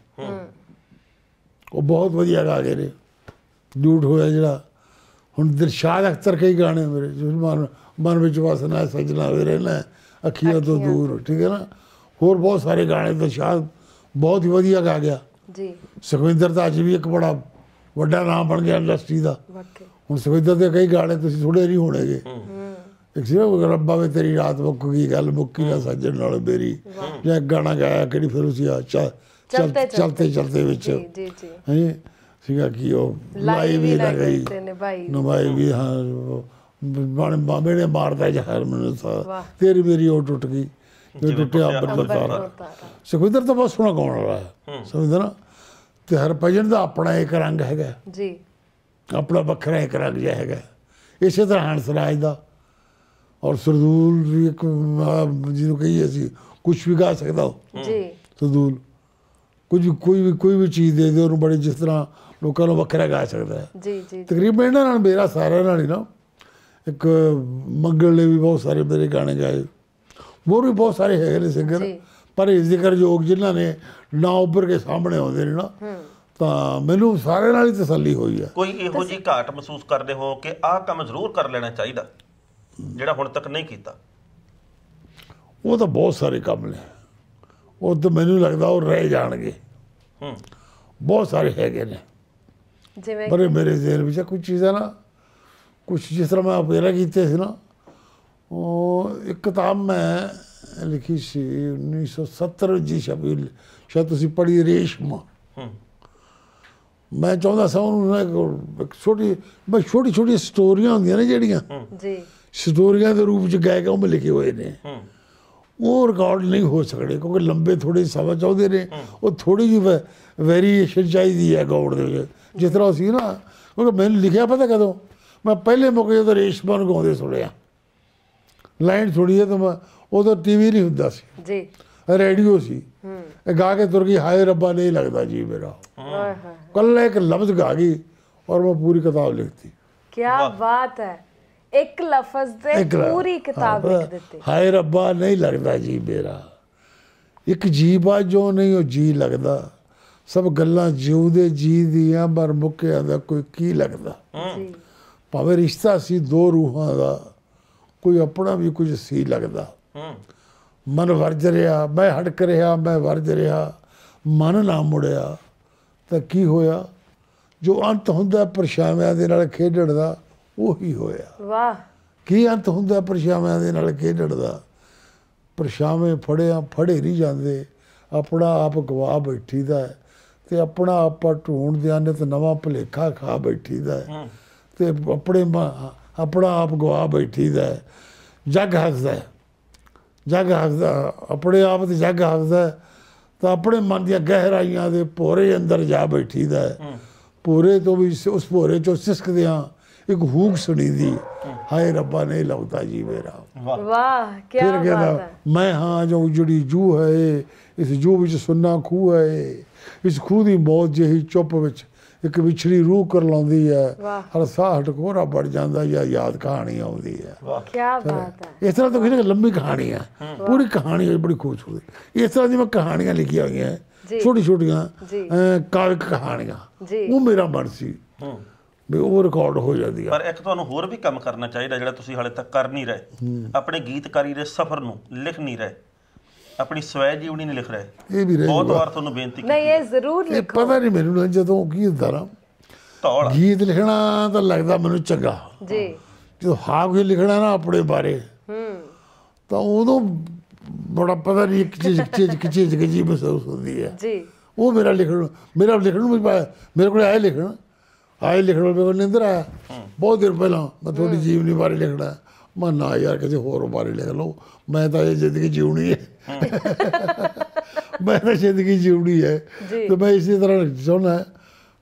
ਉਹ ਬਹੁਤ ਵਧੀਆ ਗਾ ਗਏ ਨੇ। ਡਿਊਟ ਹੋਇਆ ਜਿਹੜਾ ਹੁਣ ਦਿਲਸ਼ਾਦ ਅਖਤਰ ਕਈ ਗਾਣੇ ਮੇਰੇ ਮਨ ਵਿੱਚ ਵਸਣਾ ਸਜਣਾ ਵੇ ਰਹਿਣਾ ਅੱਖੀਆਂ ਤੋਂ ਦੂਰ, ਠੀਕ ਹੈ ਨਾ, ਹੋਰ ਬਹੁਤ ਸਾਰੇ ਗਾਣੇ ਦਿਲਸ਼ਾਦ ਬਹੁਤ ਹੀ ਵਧੀਆ ਗਾ ਗਿਆ ਜੀ। ਸੁਖਵਿੰਦਰ ਤਾਂ ਅੱਜ ਵੀ ਇੱਕ ਬੜਾ ਵੱਡਾ ਨਾਮ ਬਣ ਗਿਆ ਇੰਡਸਟਰੀ ਦਾ। ਹੁਣ ਸੁਖਵਿੰਦਰ ਦੇ ਕਈ ਗਾਣੇ ਤੁਸੀਂ ਥੋੜ੍ਹੇ ਨਹੀਂ ਹੋਣਗੇ। ਇੱਕ ਸੀ ਰੱਬਾ ਵੇ ਤੇਰੀ ਰਾਤ ਮੁੱਕ ਗਈ ਗੱਲ ਮੁੱਕੀ ਨਾ ਸੱਜਣ ਨਾਲ ਮੇਰੀ, ਜਾਂ ਇੱਕ ਗਾਣਾ ਗਾਇਆ ਕਿਹੜੀ ਫਿਰ ਸੀ ਚਲਤੇ ਚਲਤੇ ਵਿੱਚ ਹਾਂਜੀ ਸੀਗਾ ਕਿ ਉਹ ਲਾਈ ਵੀ ਨਾ ਗਈ ਨਿਭਾਈ ਵੀ, ਹਾਂ ਮਾਮੇ ਨੇ ਮਾਰਦਾ ਜ਼ਹਿਰ ਮੈਨੂੰ ਸਾ ਤੇਰੀ ਮੇਰੀ ਉਹ ਟੁੱਟ ਗਈ ਜੋ ਟੁੱਟਿਆ ਅੰਬਰ ਦਾ ਤਾਰਾ। ਸੁਖਵਿੰਦਰ ਤਾਂ ਬਹੁਤ ਸੋਹਣਾ ਗਾਉਣ ਵਾਲਾ ਹੈ ਸਮਝਦਾ ਨਾ। ਤੇ ਹਰਭਜਨ ਦਾ ਆਪਣਾ ਇੱਕ ਰੰਗ ਹੈਗਾ ਜੀ, ਆਪਣਾ ਵੱਖਰਾ ਇੱਕ ਰੰਗ ਜਿਹਾ ਹੈਗਾ। ਇਸੇ ਤਰ੍ਹਾਂ ਹੰਸਰਾਜ ਦਾ ਔਰ ਸਰਦੂਲ ਵੀ ਇੱਕ ਜਿਹਨੂੰ ਕਹੀਏ ਅਸੀਂ ਕੁਛ ਵੀ ਗਾ ਸਕਦਾ ਉਹ ਜੀ। ਸਰਦੂਲ ਕੋਈ ਵੀ ਚੀਜ਼ ਦੇ ਉਹਨੂੰ ਬੜੇ ਜਿਸ ਤਰ੍ਹਾਂ ਲੋਕਾਂ ਨੂੰ ਵੱਖਰਾ ਗਾ ਸਕਦਾ ਹੈ ਜੀ। ਤਕਰੀਬਨ ਇਹਨਾਂ ਨਾਲ ਮੇਰਾ ਸਾਰਿਆਂ ਨਾਲ ਹੀ ਨਾ, ਇੱਕ ਮੰਗਲ ਨੇ ਵੀ ਬਹੁਤ ਸਾਰੇ ਮੇਰੇ ਗਾਣੇ ਗਾਏ, ਹੋਰ ਵੀ ਬਹੁਤ ਸਾਰੇ ਹੈਗੇ ਨੇ ਸਿੰਗਰ, ਪਰ ਇਸ ਜ਼ਿਕਰਯੋਗ ਜਿਨ੍ਹਾਂ ਨੇ ਨਾ ਉੱਭਰ ਕੇ ਸਾਹਮਣੇ ਆਉਂਦੇ ਨੇ ਨਾ, ਤਾਂ ਮੈਨੂੰ ਸਾਰਿਆਂ ਨਾਲ ਹੀ ਤਸੱਲੀ ਹੋਈ ਹੈ। ਕੋਈ ਇਹੋ ਜਿਹੀ ਘਾਟ ਮਹਿਸੂਸ ਕਰਦੇ ਹੋ ਕਿ ਆਹ ਕੰਮ ਜ਼ਰੂਰ ਕਰ ਲੈਣਾ ਚਾਹੀਦਾ ਜਿਹੜਾ ਹੁਣ ਤੱਕ ਨਹੀਂ ਕੀਤਾ? ਉਹ ਤਾਂ ਬਹੁਤ ਸਾਰੇ ਕੰਮ ਨੇ, ਉਹ ਤਾਂ ਮੈਨੂੰ ਲੱਗਦਾ ਉਹ ਰਹਿ ਜਾਣਗੇ। ਬਹੁਤ ਸਾਰੇ ਹੈਗੇ ਨੇ ਪਰ ਮੇਰੇ ਜ਼ਿਹਨ ਵਿੱਚ ਕੁਝ ਚੀਜ਼ਾਂ ਨਾ, ਕੁਛ ਜਿਸ ਤਰ੍ਹਾਂ ਮੈਂ ਆਪੇਰਾ ਕੀਤੇ ਸੀ ਨਾ, ਉਹ ਇੱਕ ਕਿਤਾਬ ਮੈਂ ਲਿਖੀ ਸੀ 1970 ਜੀ ਸ਼ਾਇਦ ਤੁਸੀਂ ਪੜ੍ਹੀ, ਰੇਸ਼ਮਾ। ਮੈਂ ਚਾਹੁੰਦਾ ਸਾਂ ਉਹਨੂੰ ਛੋਟੀ ਸਟੋਰੀਆਂ ਹੁੰਦੀਆਂ ਨੇ ਜਿਹੜੀਆਂ ਸਟੋਰੀਆਂ ਦੇ ਰੂਪ 'ਚ ਗਾਇ ਕੇ ਉਹ ਮੈਂ ਲਿਖੇ ਹੋਏ ਨੇ, ਉਹ ਰਿਕਾਰਡ ਨਹੀਂ ਹੋ ਸਕਦੇ ਕਿਉਂਕਿ ਲੰਬੇ ਥੋੜ੍ਹੇ ਸਮਾਂ ਚਾਹੁੰਦੇ ਨੇ। ਉਹ ਥੋੜ੍ਹੀ ਜਿਹੀ ਵੇਰੀਏਸ਼ਨ ਚਾਹੀਦੀ ਹੈ ਗਾਉਣ ਦੇ ਵਿੱਚ, ਜਿਸ ਤਰ੍ਹਾਂ ਸੀ ਨਾ, ਕਿਉਂਕਿ ਮੈਨੂੰ ਲਿਖਿਆ ਪਤਾ ਕਦੋਂ, ਮੈਂ ਪਹਿਲੇ ਮੌਕੇ ਜਦੋਂ ਰੇਸ਼ਮਾ ਨੂੰ ਗਾਉਂਦੇ ਸੁਣਿਆ, ਲਾਈਨ ਸੁਣੀ ਹੈ ਤਾਂ ਮੈਂ ਉਦੋਂ TV ਨਹੀਂ ਹੁੰਦਾ ਸੀ ਜੀ, ਰੇਡੀਓ ਸੀ, ਇਹ ਗਾ ਕੇ ਤੁਰ ਗਈ ਹਾਏ ਰੱਬਾ ਨਹੀਂ ਲੱਗਦਾ ਜੀ ਮੇਰਾ, ਕੱਲਾ ਇੱਕ ਲਫ਼ਜ਼ ਗਾ ਗਈ ਔਰ ਮੈਂ ਪੂਰੀ ਕਿਤਾਬ ਲਿਖਤੀ। ਕੀ ਬਾਤ ਹੈ, ਇੱਕ ਲਫ਼ਜ਼ ਤੇ ਪੂਰੀ ਕਿਤਾਬ ਲਿਖ ਦਿੱਤੀ। ਹਾਏ ਰੱਬਾ ਨਹੀਂ ਲੱਗਦਾ ਜੀ ਮੇਰਾ, ਇੱਕ ਜੀ ਬਾਤ ਜੋ ਨਹੀਂ ਉਹ ਜੀ ਲੱਗਦਾ, ਸਭ ਗੱਲਾਂ ਜਿਉਂਦੇ ਜੀ ਦੀਆਂ ਪਰ ਮੁੱਕਿਆ ਦਾ ਕੋਈ ਕੀ ਲੱਗਦਾ। ਭਾਵੇਂ ਰਿਸ਼ਤਾ ਸੀ ਦੋ ਰੂਹਾਂ ਦਾ, ਕੋਈ ਆਪਣਾ ਵੀ ਕੁਝ ਸੀ ਲੱਗਦਾ। ਮਨ ਵਰਜ ਰਿਹਾ ਮੈਂ ਹੜਕ ਰਿਹਾ ਮੈਂ ਵਰਜ ਰਿਹਾ, ਮਨ ਨਾ ਮੁੜਿਆ ਤਾਂ ਕੀ ਹੋਇਆ, ਜੋ ਅੰਤ ਹੁੰਦਾ ਪਰਛਾਵਿਆਂ ਦੇ ਨਾਲ ਖੇਡਣ ਦਾ ਉਹੀ ਹੋਇਆ। ਵਾਹ, ਕੀ ਅੰਤ ਹੁੰਦਾ ਪਰਛਾਵਿਆਂ ਦੇ ਨਾਲ ਖੇਡਣ ਦਾ, ਪਰਛਾਵੇਂ ਫੜੇ ਨਹੀਂ ਜਾਂਦੇ, ਆਪਣਾ ਆਪ ਗਵਾ ਬੈਠੀ ਦਾ ਤੇ ਆਪਣਾ ਆਪਾਂ ਢੂੰਡਦਿਆਂ ਨੇ ਤੇ ਨਵਾਂ ਭੁਲੇਖਾ ਖਾ ਬੈਠੀ ਦਾ ਤੇ ਆਪਣਾ ਆਪ ਗਵਾ ਬੈਠੀ ਦਾ। ਜੱਗ ਹੱਸਦਾ ਆਪਣੇ ਆਪ ਤੇ ਜੱਗ ਹੱਸਦਾ ਤਾਂ ਆਪਣੇ ਮਨ ਦੀਆਂ ਗਹਿਰਾਈਆਂ ਦੇ ਭੋਰੇ ਅੰਦਰ ਜਾ ਬੈਠੀ ਦਾ। ਭੋਰੇ ਤੋਂ ਵੀ ਉਸ ਭੋਰੇ ਚੋਂ ਸਿਸਕਦਿਆਂ ਇੱਕ ਹੂਕ ਸੁਣੀਦੀ, ਹਾਏ ਰੱਬਾ ਨਹੀਂ ਲੱਗਦਾ ਜੀ ਮੇਰਾ। ਵਾਹ ਕੀ ਬਾਤ ਹੈ। ਮੈਂ ਹਾਂ ਜੋ ਉਜੜੀ ਜੂ ਹੈ, ਇਸ ਜੂ ਵਿੱਚ ਸੁੰਨਾ ਖੂਹ ਹੈ, ਇਸ ਖੂਹ ਦੀ ਮੌਤ ਜਿਹੀ ਚੁੱਪ ਵਿੱਚ ਇੱਕ ਵਿਛੜੀ ਰੂਹ ਕਰ ਲਾਉਂਦੀ ਹੈ, ਹਰ ਸਾਹ ਹਟਕੋਰਾ ਬਣ ਜਾਂਦਾ ਜਾਂ ਯਾਦ ਕਹਾਣੀ ਆਉਂਦੀ ਹੈ। ਕੀ ਬਾਤ ਹੈ। ਇਸ ਤਰ੍ਹਾਂ ਤਾਂ ਕਿਸੇ ਲੰਬੀ ਕਹਾਣੀ ਹੈ, ਪੂਰੀ ਕਹਾਣੀ ਹੈ ਬੜੀ ਖੂਬਸੂਰਤ। ਇਸ ਤਰ੍ਹਾਂ ਦੀ ਮੈਂ ਕਹਾਣੀਆਂ ਲਿਖੀਆਂ ਹੋਈਆਂ ਛੋਟੀ-ਛੋਟੀਆਂ ਕਾਵਿਕ ਕਹਾਣੀਆਂ, ਉਹ ਮੇਰਾ ਮਨ ਸੀ ਵੀ ਉਹ ਰਿਕਾਰਡ ਹੋ ਜਾਂਦੀ ਹੈ। ਪਰ ਇੱਕ ਤੁਹਾਨੂੰ ਹੋਰ ਵੀ ਕੰਮ ਕਰਨਾ ਚਾਹੀਦਾ ਜਿਹੜਾ ਤੁਸੀਂ ਹਾਲੇ ਤੱਕ ਕਰ ਨਹੀਂ ਰਹੇ, ਆਪਣੇ ਗੀਤਕਾਰੀ ਦੇ ਸਫ਼ਰ ਨੂੰ ਲਿਖ ਨਹੀਂ ਰਹੇ, ਆਪਣੀ ਸਵੈ ਜੀਵਨੀ ਨਹੀਂ ਲਿਖ ਰਹੇ। ਇਹ ਵੀ ਬਹੁਤ ਵਾਰ ਤੁਹਾਨੂੰ ਬੇਨਤੀ ਕੀਤੀ, ਨਹੀਂ ਇਹ ਜ਼ਰੂਰ ਲਿਖੋ। ਪਤਾ ਨਹੀਂ ਮੈਨੂੰ ਜਦੋਂ ਕੀ ਹੁੰਦਾ ਨਾ, ਗੀਤ ਲਿਖਣਾ ਤਾਂ ਲੱਗਦਾ ਮੈਨੂੰ ਚੰਗਾ ਜੀ, ਜਦੋਂ ਹਾਵ ਹੀ ਲਿਖਣਾ ਨਾ ਆਪਣੇ ਬਾਰੇ ਤਾਂ ਉਦੋਂ ਬੜਾ ਪਤਾ ਨਹੀਂ ਇੱਕ ਚੀਜ਼ ਜੀ ਮਹਿਸੂਸ ਹੁੰਦੀ ਹੈ ਜੀ। ਉਹ ਮੇਰਾ ਲਿਖਣ ਨੂੰ ਮੇਰੇ ਕੋਲ ਆਏ ਲਿਖਣ ਮੇਰੇ ਕੋਲ ਨਿੰਦਰ ਆਇਆ ਬਹੁਤ ਦੇਰ ਪਹਿਲਾਂ, ਮੈਂ ਤੁਹਾਡੀ ਜੀਵਨੀ ਬਾਰੇ ਲਿਖਣਾ। ਮੈਂ ਨਾ ਯਾਰ ਕਿਸੇ ਹੋਰ ਬਾਰੇ ਲਿਖ ਲਓ, ਮੈਂ ਤਾਂ ਇਹ ਜ਼ਿੰਦਗੀ ਜਿਉਣੀ ਹੈ ਮੈਂ ਤਾਂ ਜ਼ਿੰਦਗੀ ਜਿਉਣੀ ਹੈ ਤੇ ਮੈਂ ਇਸੇ ਤਰ੍ਹਾਂ ਚਾਹੁੰਦਾ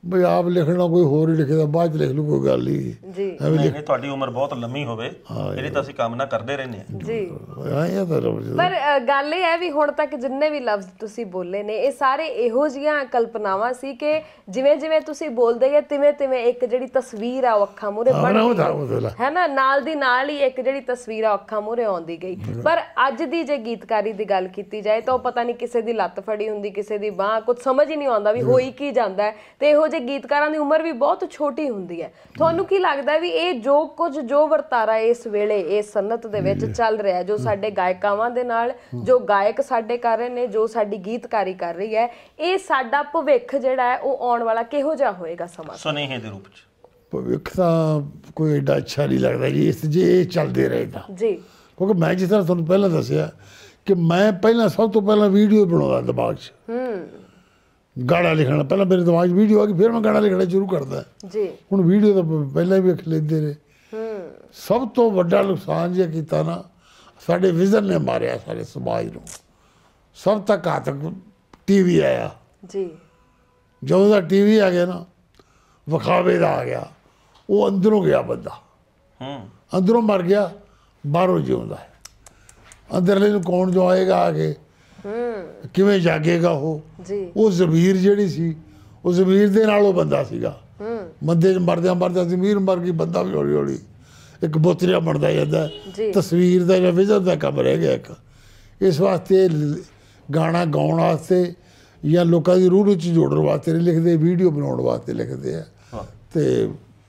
ਬਈ ਆਪ ਲਿਖਣਾ ਕੋਈ ਹੋਰ ਹੀ ਲਿਖਦਾ, ਬਾਅਦ 'ਚ ਲਿਖ ਲੂ, ਕੋਈ ਗੱਲ ਨਹੀਂ ਜੀ। ਨਹੀਂ ਤੁਹਾਡੀ ਉਮਰ ਬਹੁਤ ਲੰਮੀ ਹੋਵੇ, ਇਹਦੀ ਤਾਂ ਅਸੀਂ ਕਾਮਨਾ ਕਰਦੇ ਰਹਿੰਦੇ ਹਾਂ ਜੀ। ਤਾਂ ਪਰ ਗੱਲ ਇਹ ਹੈ ਵੀ ਹੁਣ ਤੱਕ ਜਿੰਨੇ ਵੀ ਲਫ਼ਜ਼ ਤੁਸੀਂ ਬੋਲੇ ਨੇ ਇਹ ਸਾਰੇ ਇਹੋ ਜਿਹੀਆਂ ਕਲਪਨਾਵਾਂ ਸੀ ਕਿ ਜਿਵੇਂ ਜਿਵੇਂ ਤੁਸੀਂ ਬੋਲਦੇ ਗਏ ਤਿਵੇਂ ਤਿਵੇਂ ਇੱਕ ਜਿਹੜੀ ਤਸਵੀਰ ਆ ਉਹ ਅੱਖਾਂ ਮੂਹਰੇ ਬਣ ਹੈ ਨਾ, ਨਾਲ ਦੀ ਨਾਲ ਹੀ ਇੱਕ ਜਿਹੜੀ ਤਸਵੀਰ ਆ ਅੱਖਾਂ ਮੂਹਰੇ ਆਉਂਦੀ ਗਈ। ਪਰ ਅੱਜ ਦੀ ਜੇ ਗੀਤਕਾਰੀ ਦੀ ਗੱਲ ਕੀਤੀ ਜਾਏ ਤਾਂ ਉਹ ਪਤਾ ਨਹੀਂ ਕਿਸੇ ਦੀ ਲੱਤ ਫੜੀ ਹੁੰਦੀ, ਕਿਸੇ ਦੀ ਬਾਂਹ, ਕੁਝ ਸਮਝ ਹੀ ਨਹੀਂ ਆਉਂਦਾ ਵੀ ਹੋਈ ਕੀ ਜਾਂਦਾ ਹੈ। ਤੇ ਇਹੋ ਜਿਹੇ ਗੀਤਕਾਰਾਂ ਦੀ ਉਮਰ ਵੀ ਬਹੁਤ ਛੋਟੀ ਹੁੰਦੀ ਹੈ। ਤੁਹਾਨੂੰ ਕੀ ਲੱਗਦਾ ਵੀ ਇਹ ਜੋ ਕੁਝ ਜੋ ਵਰਤਾਰਾ ਇਸ ਵੇਲੇ ਇਸ ਸਨਅਤ ਦੇ ਵਿੱਚ ਚੱਲ ਰਿਹਾ, ਜੋ ਸਾਡੇ ਗਾਇਕਾਵਾਂ ਦੇ ਨਾਲ ਜੋ ਗਾਇਕ ਸਾਡੇ ਕਰ ਰਹੇ ਨੇ, ਜੋ ਸਾਡੀ ਗੀਤਕਾਰੀ ਕਰ ਰਹੀ ਹੈ, ਇਹ ਸਾਡਾ ਭਵਿੱਖ ਜਿਹੜਾ ਹੈ ਉਹ ਆਉਣ ਵਾਲਾ ਕਿਹੋ ਜਿਹਾ ਹੋਏਗਾ ਸਮਾਂ ਸੁਨੇਹੇ ਦੇ ਰੂਪ 'ਚ? ਭਵਿੱਖ ਤਾਂ ਕੋਈ ਐਡਾ ਅੱਛਾ ਨਹੀਂ ਲੱਗਦਾ ਜੀ ਇਸ ਜੇ ਇਹ ਚੱਲਦੇ ਰਹੇ ਤਾਂ ਜੀ। ਕਿਉਂਕਿ ਮੈਂ ਜਿਸ ਤਰ੍ਹਾਂ ਤੁਹਾਨੂੰ ਪਹਿਲਾਂ ਦੱਸਿਆ ਕਿ ਮੈਂ ਪਹਿਲਾਂ ਸਭ ਤੋਂ ਪਹਿਲਾਂ ਵੀਡੀਓ ਬਣਾਉਂਦਾ ਦਿਮਾਗ 'ਚ, ਗਾਣਾ ਲਿਖਣਾ ਪਹਿਲਾਂ ਮੇਰੇ ਦਿਮਾਗ 'ਚ ਵੀਡੀਓ ਆ ਗਈ, ਫਿਰ ਮੈਂ ਗਾਣਾ ਲਿਖਣਾ ਸ਼ੁਰੂ ਕਰਦਾ ਜੀ। ਹੁਣ ਵੀਡੀਓ ਤਾਂ ਪਹਿਲਾਂ ਹੀ ਵੇਖ ਲੈਂਦੇ ਨੇ। ਸਭ ਤੋਂ ਵੱਡਾ ਨੁਕਸਾਨ ਜੇ ਕੀਤਾ ਨਾ ਸਾਡੇ ਵਿਜ਼ਨ ਨੇ ਮਾਰਿਆ ਸਾਰੇ ਸਮਾਜ ਨੂੰ। ਸਭ ਤੱਕ ਘਾਤਕ ਟੀਵੀ ਆਇਆ ਜੀ। ਜਦੋਂ ਦਾ ਟੀਵੀ ਆ ਗਿਆ ਨਾ, ਵਿਖਾਵੇ ਦਾ ਆ ਗਿਆ, ਉਹ ਅੰਦਰੋਂ ਗਿਆ ਬੰਦਾ, ਅੰਦਰੋਂ ਮਰ ਗਿਆ, ਬਾਹਰੋਂ ਜਿਉਂਦਾ ਹੈ। ਅੰਦਰਲੇ ਨੂੰ ਕੌਣ ਜੋ ਆਏਗਾ ਆ ਕੇ, ਕਿਵੇਂ ਜਾਗੇਗਾ ਉਹ ਜ਼ਮੀਰ ਜਿਹੜੀ ਸੀ, ਉਹ ਜ਼ਮੀਰ ਦੇ ਨਾਲ ਉਹ ਬੰਦਾ ਸੀਗਾ। ਬੰਦੇ 'ਚ ਮਰਦਿਆਂ ਮਰਦਿਆਂ ਜ਼ਮੀਰ ਮਰ ਗਈ, ਬੰਦਾ ਵੀ ਹੌਲੀ ਹੌਲੀ ਇੱਕ ਬੋਤਰੀਆ ਬਣਦਾ ਜਾਂਦਾ। ਤਸਵੀਰ ਦਾ ਜਾਂ ਵਿਜ਼ਨ ਦਾ ਕੰਮ ਰਹਿ ਗਿਆ ਇੱਕ। ਇਸ ਵਾਸਤੇ ਗਾਣਾ ਗਾਉਣ ਵਾਸਤੇ ਜਾਂ ਲੋਕਾਂ ਦੀ ਰੂਹ ਵਿੱਚ ਜੋੜਨ ਵਾਸਤੇ ਨਹੀਂ ਲਿਖਦੇ, ਵੀਡੀਓ ਬਣਾਉਣ ਵਾਸਤੇ ਲਿਖਦੇ ਆ। ਤੇ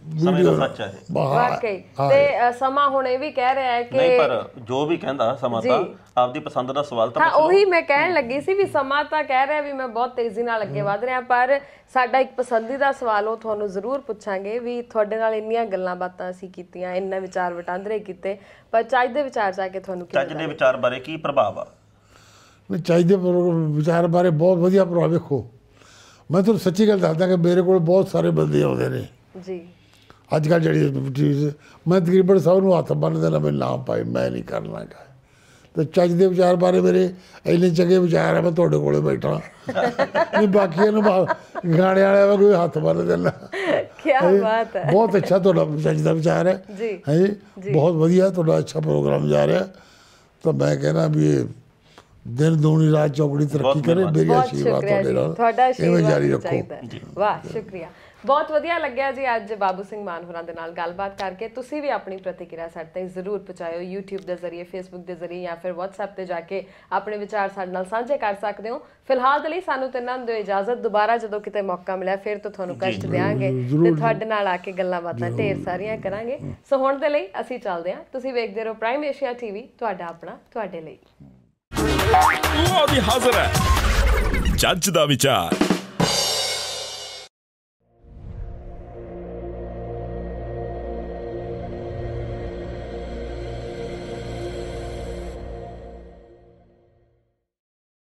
ਵਾਕਈ ਤੇ ਸਮਾਂ ਹੁਣ ਇਹ ਵੀ ਕਹਿ ਰਿਹਾ ਹੈ ਕਿ ਨਹੀਂ, ਪਰ ਜੋ ਵੀ ਕਹਿੰਦਾ ਸਮਾਂ ਤਾਂ ਆਪਦੀ ਪਸੰਦ ਦਾ ਸਵਾਲ ਤਾਂ ਉਹੀ ਮੈਂ ਕਹਿਣ ਲੱਗੀ ਸੀ ਵੀ ਸਮਾਂ ਤਾਂ ਕਹਿ ਰਿਹਾ ਵੀ ਮੈਂ ਬਹੁਤ ਤੇਜ਼ੀ ਨਾਲ ਅੱਗੇ ਵਧ ਰਿਹਾ, ਪਰ ਸਾਡਾ ਇੱਕ ਪਸੰਦੀਦਾ ਸਵਾਲ ਉਹ ਤੁਹਾਨੂੰ ਜ਼ਰੂਰ ਪੁੱਛਾਂਗੇ ਵੀ ਤੁਹਾਡੇ ਨਾਲ ਇੰਨੀਆਂ ਗੱਲਾਂ ਬਾਤਾਂ ਅਸੀਂ ਕੀਤੀਆਂ, ਇੰਨਾ ਵਿਚਾਰ ਵਟਾਂਦਰੇ ਕੀਤੇ, ਪਰ ਚੱਜ ਦੇ ਵਿਚਾਰ ਜਾ ਕੇ ਤੁਹਾਨੂੰ ਚੱਜ ਦੇ ਵਿਚਾਰ ਬਾਰੇ ਕੀ ਪ੍ਰਭਾਵ ਆ? ਚੱਜ ਦੇ ਵਿਚਾਰ ਬਾਰੇ ਬਹੁਤ ਵਧੀਆ ਪ੍ਰਭਾਵ। ਵੇਖੋ ਮੈਂ ਤੁਹਾਨੂੰ ਸੱਚੀ ਗੱਲ ਦੱਸਦਾ ਕਿ ਮੇਰੇ ਕੋਲ ਬਹੁਤ ਸਾਰੇ ਬੰਦੇ ਆਉਂਦੇ ਨੇ ਜੀ ਅੱਜ ਕੱਲ੍ਹ ਜਿਹੜੀ ਮੈਂ ਤਕਰੀਬਨ ਸਭ ਨੂੰ ਹੱਥ ਬੰਨ੍ਹ ਦੇਣਾ, ਮੈਂ ਨਾਮ ਪਾਏ, ਮੈਂ ਨਹੀਂ ਕਰਨਾ ਹੈਗਾ। ਤੇ ਚੱਜ ਦੇ ਵਿਚਾਰ ਬਾਰੇ ਮੇਰੇ ਇੰਨੇ ਚੰਗੇ ਵਿਚਾਰ ਆ, ਮੈਂ ਤੁਹਾਡੇ ਕੋਲੇ ਬੈਠਾ ਨਹੀਂ, ਬਾਕੀਆਂ ਨੂੰ ਗਾਣੇ ਵਾਲਿਆਂ ਦਾ ਕੋਈ ਹੱਥ ਬੰਨ੍ਹ ਦੇਣਾ। ਕੀ ਬਾਤ ਹੈ, ਬਹੁਤ ਅੱਛਾ ਤੁਹਾਡਾ ਚੱਜ ਦਾ ਵਿਚਾਰ ਹੈ ਜੀ, ਬਹੁਤ ਵਧੀਆ ਤੁਹਾਡਾ ਅੱਛਾ ਪ੍ਰੋਗਰਾਮ ਜਾ ਰਿਹਾ। ਤਾਂ ਮੈਂ ਕਹਿਣਾ ਵੀ ਇਹ ਦਿਨ ਦੂਣੀ ਰਾਤ ਚੌਗੜੀ ਤਰੱਕੀ ਕਰੇ। ਮੇਰੀ ਆਸ਼ੀਰਵਾਦ ਤੁਹਾਡੇ ਨਾਲ, ਇਵੇਂ ਜਾਰੀ ਰੱਖੋ। ਵਾਹ, ਸ਼ੁਕਰੀਆ। ਬਹੁਤ ਵਧੀਆ ਲੱਗਿਆ ਜੀ ਅੱਜ ਬਾਬੂ ਸਿੰਘ ਮਾਨ ਹੋਰਾਂ ਦੇ ਨਾਲ ਗੱਲਬਾਤ ਕਰਕੇ। ਤੁਸੀਂ ਵੀ ਆਪਣੀ ਪ੍ਰਤੀਕਿਰਿਆ ਸਾਡੇ ਤੱਕ ਜ਼ਰੂਰ ਪਹੁੰਚਾਇਓ, YouTube ਦੇ ਜ਼ਰੀਏ, Facebook ਦੇ ਜ਼ਰੀਏ ਜਾਂ ਫਿਰ WhatsApp ਤੇ ਜਾ ਕੇ ਆਪਣੇ ਵਿਚਾਰ ਸਾਡੇ ਨਾਲ ਸਾਂਝੇ ਕਰ ਸਕਦੇ ਹੋ। ਫਿਲਹਾਲ ਦੇ ਲਈ ਸਾਨੂੰ ਤਿੰਨਾਂ ਨੂੰ ਦਿਓ ਇਜਾਜ਼ਤ। ਦੁਬਾਰਾ ਜਦੋਂ ਕਿਤੇ ਮੌਕਾ ਮਿਲਿਆ ਫਿਰ ਤੋਂ ਤੁਹਾਨੂੰ ਕਸ਼ਟ ਦਿਆਂਗੇ ਤੇ ਤੁਹਾਡੇ ਨਾਲ ਆ ਕੇ ਗੱਲਾਂ ਬਾਤਾਂ ਢੇਰ ਸਾਰੀਆਂ ਕਰਾਂਗੇ। ਸੋ ਹੁਣ ਦੇ ਲਈ ਅਸੀਂ ਚੱਲਦੇ ਹਾਂ। ਤੁਸੀਂ ਵੇਖਦੇ ਰਹੋ ਪ੍ਰਾਈਮ ਏਸ਼ੀਆ TV, ਤੁਹਾਡਾ ਆਪਣਾ, ਤੁਹਾਡੇ ਲਈ। ਉਹ ਵੀ ਹਾਜ਼ਰ ਹੈ ਚੱਜ ਦਾ ਵਿਚਾਰ।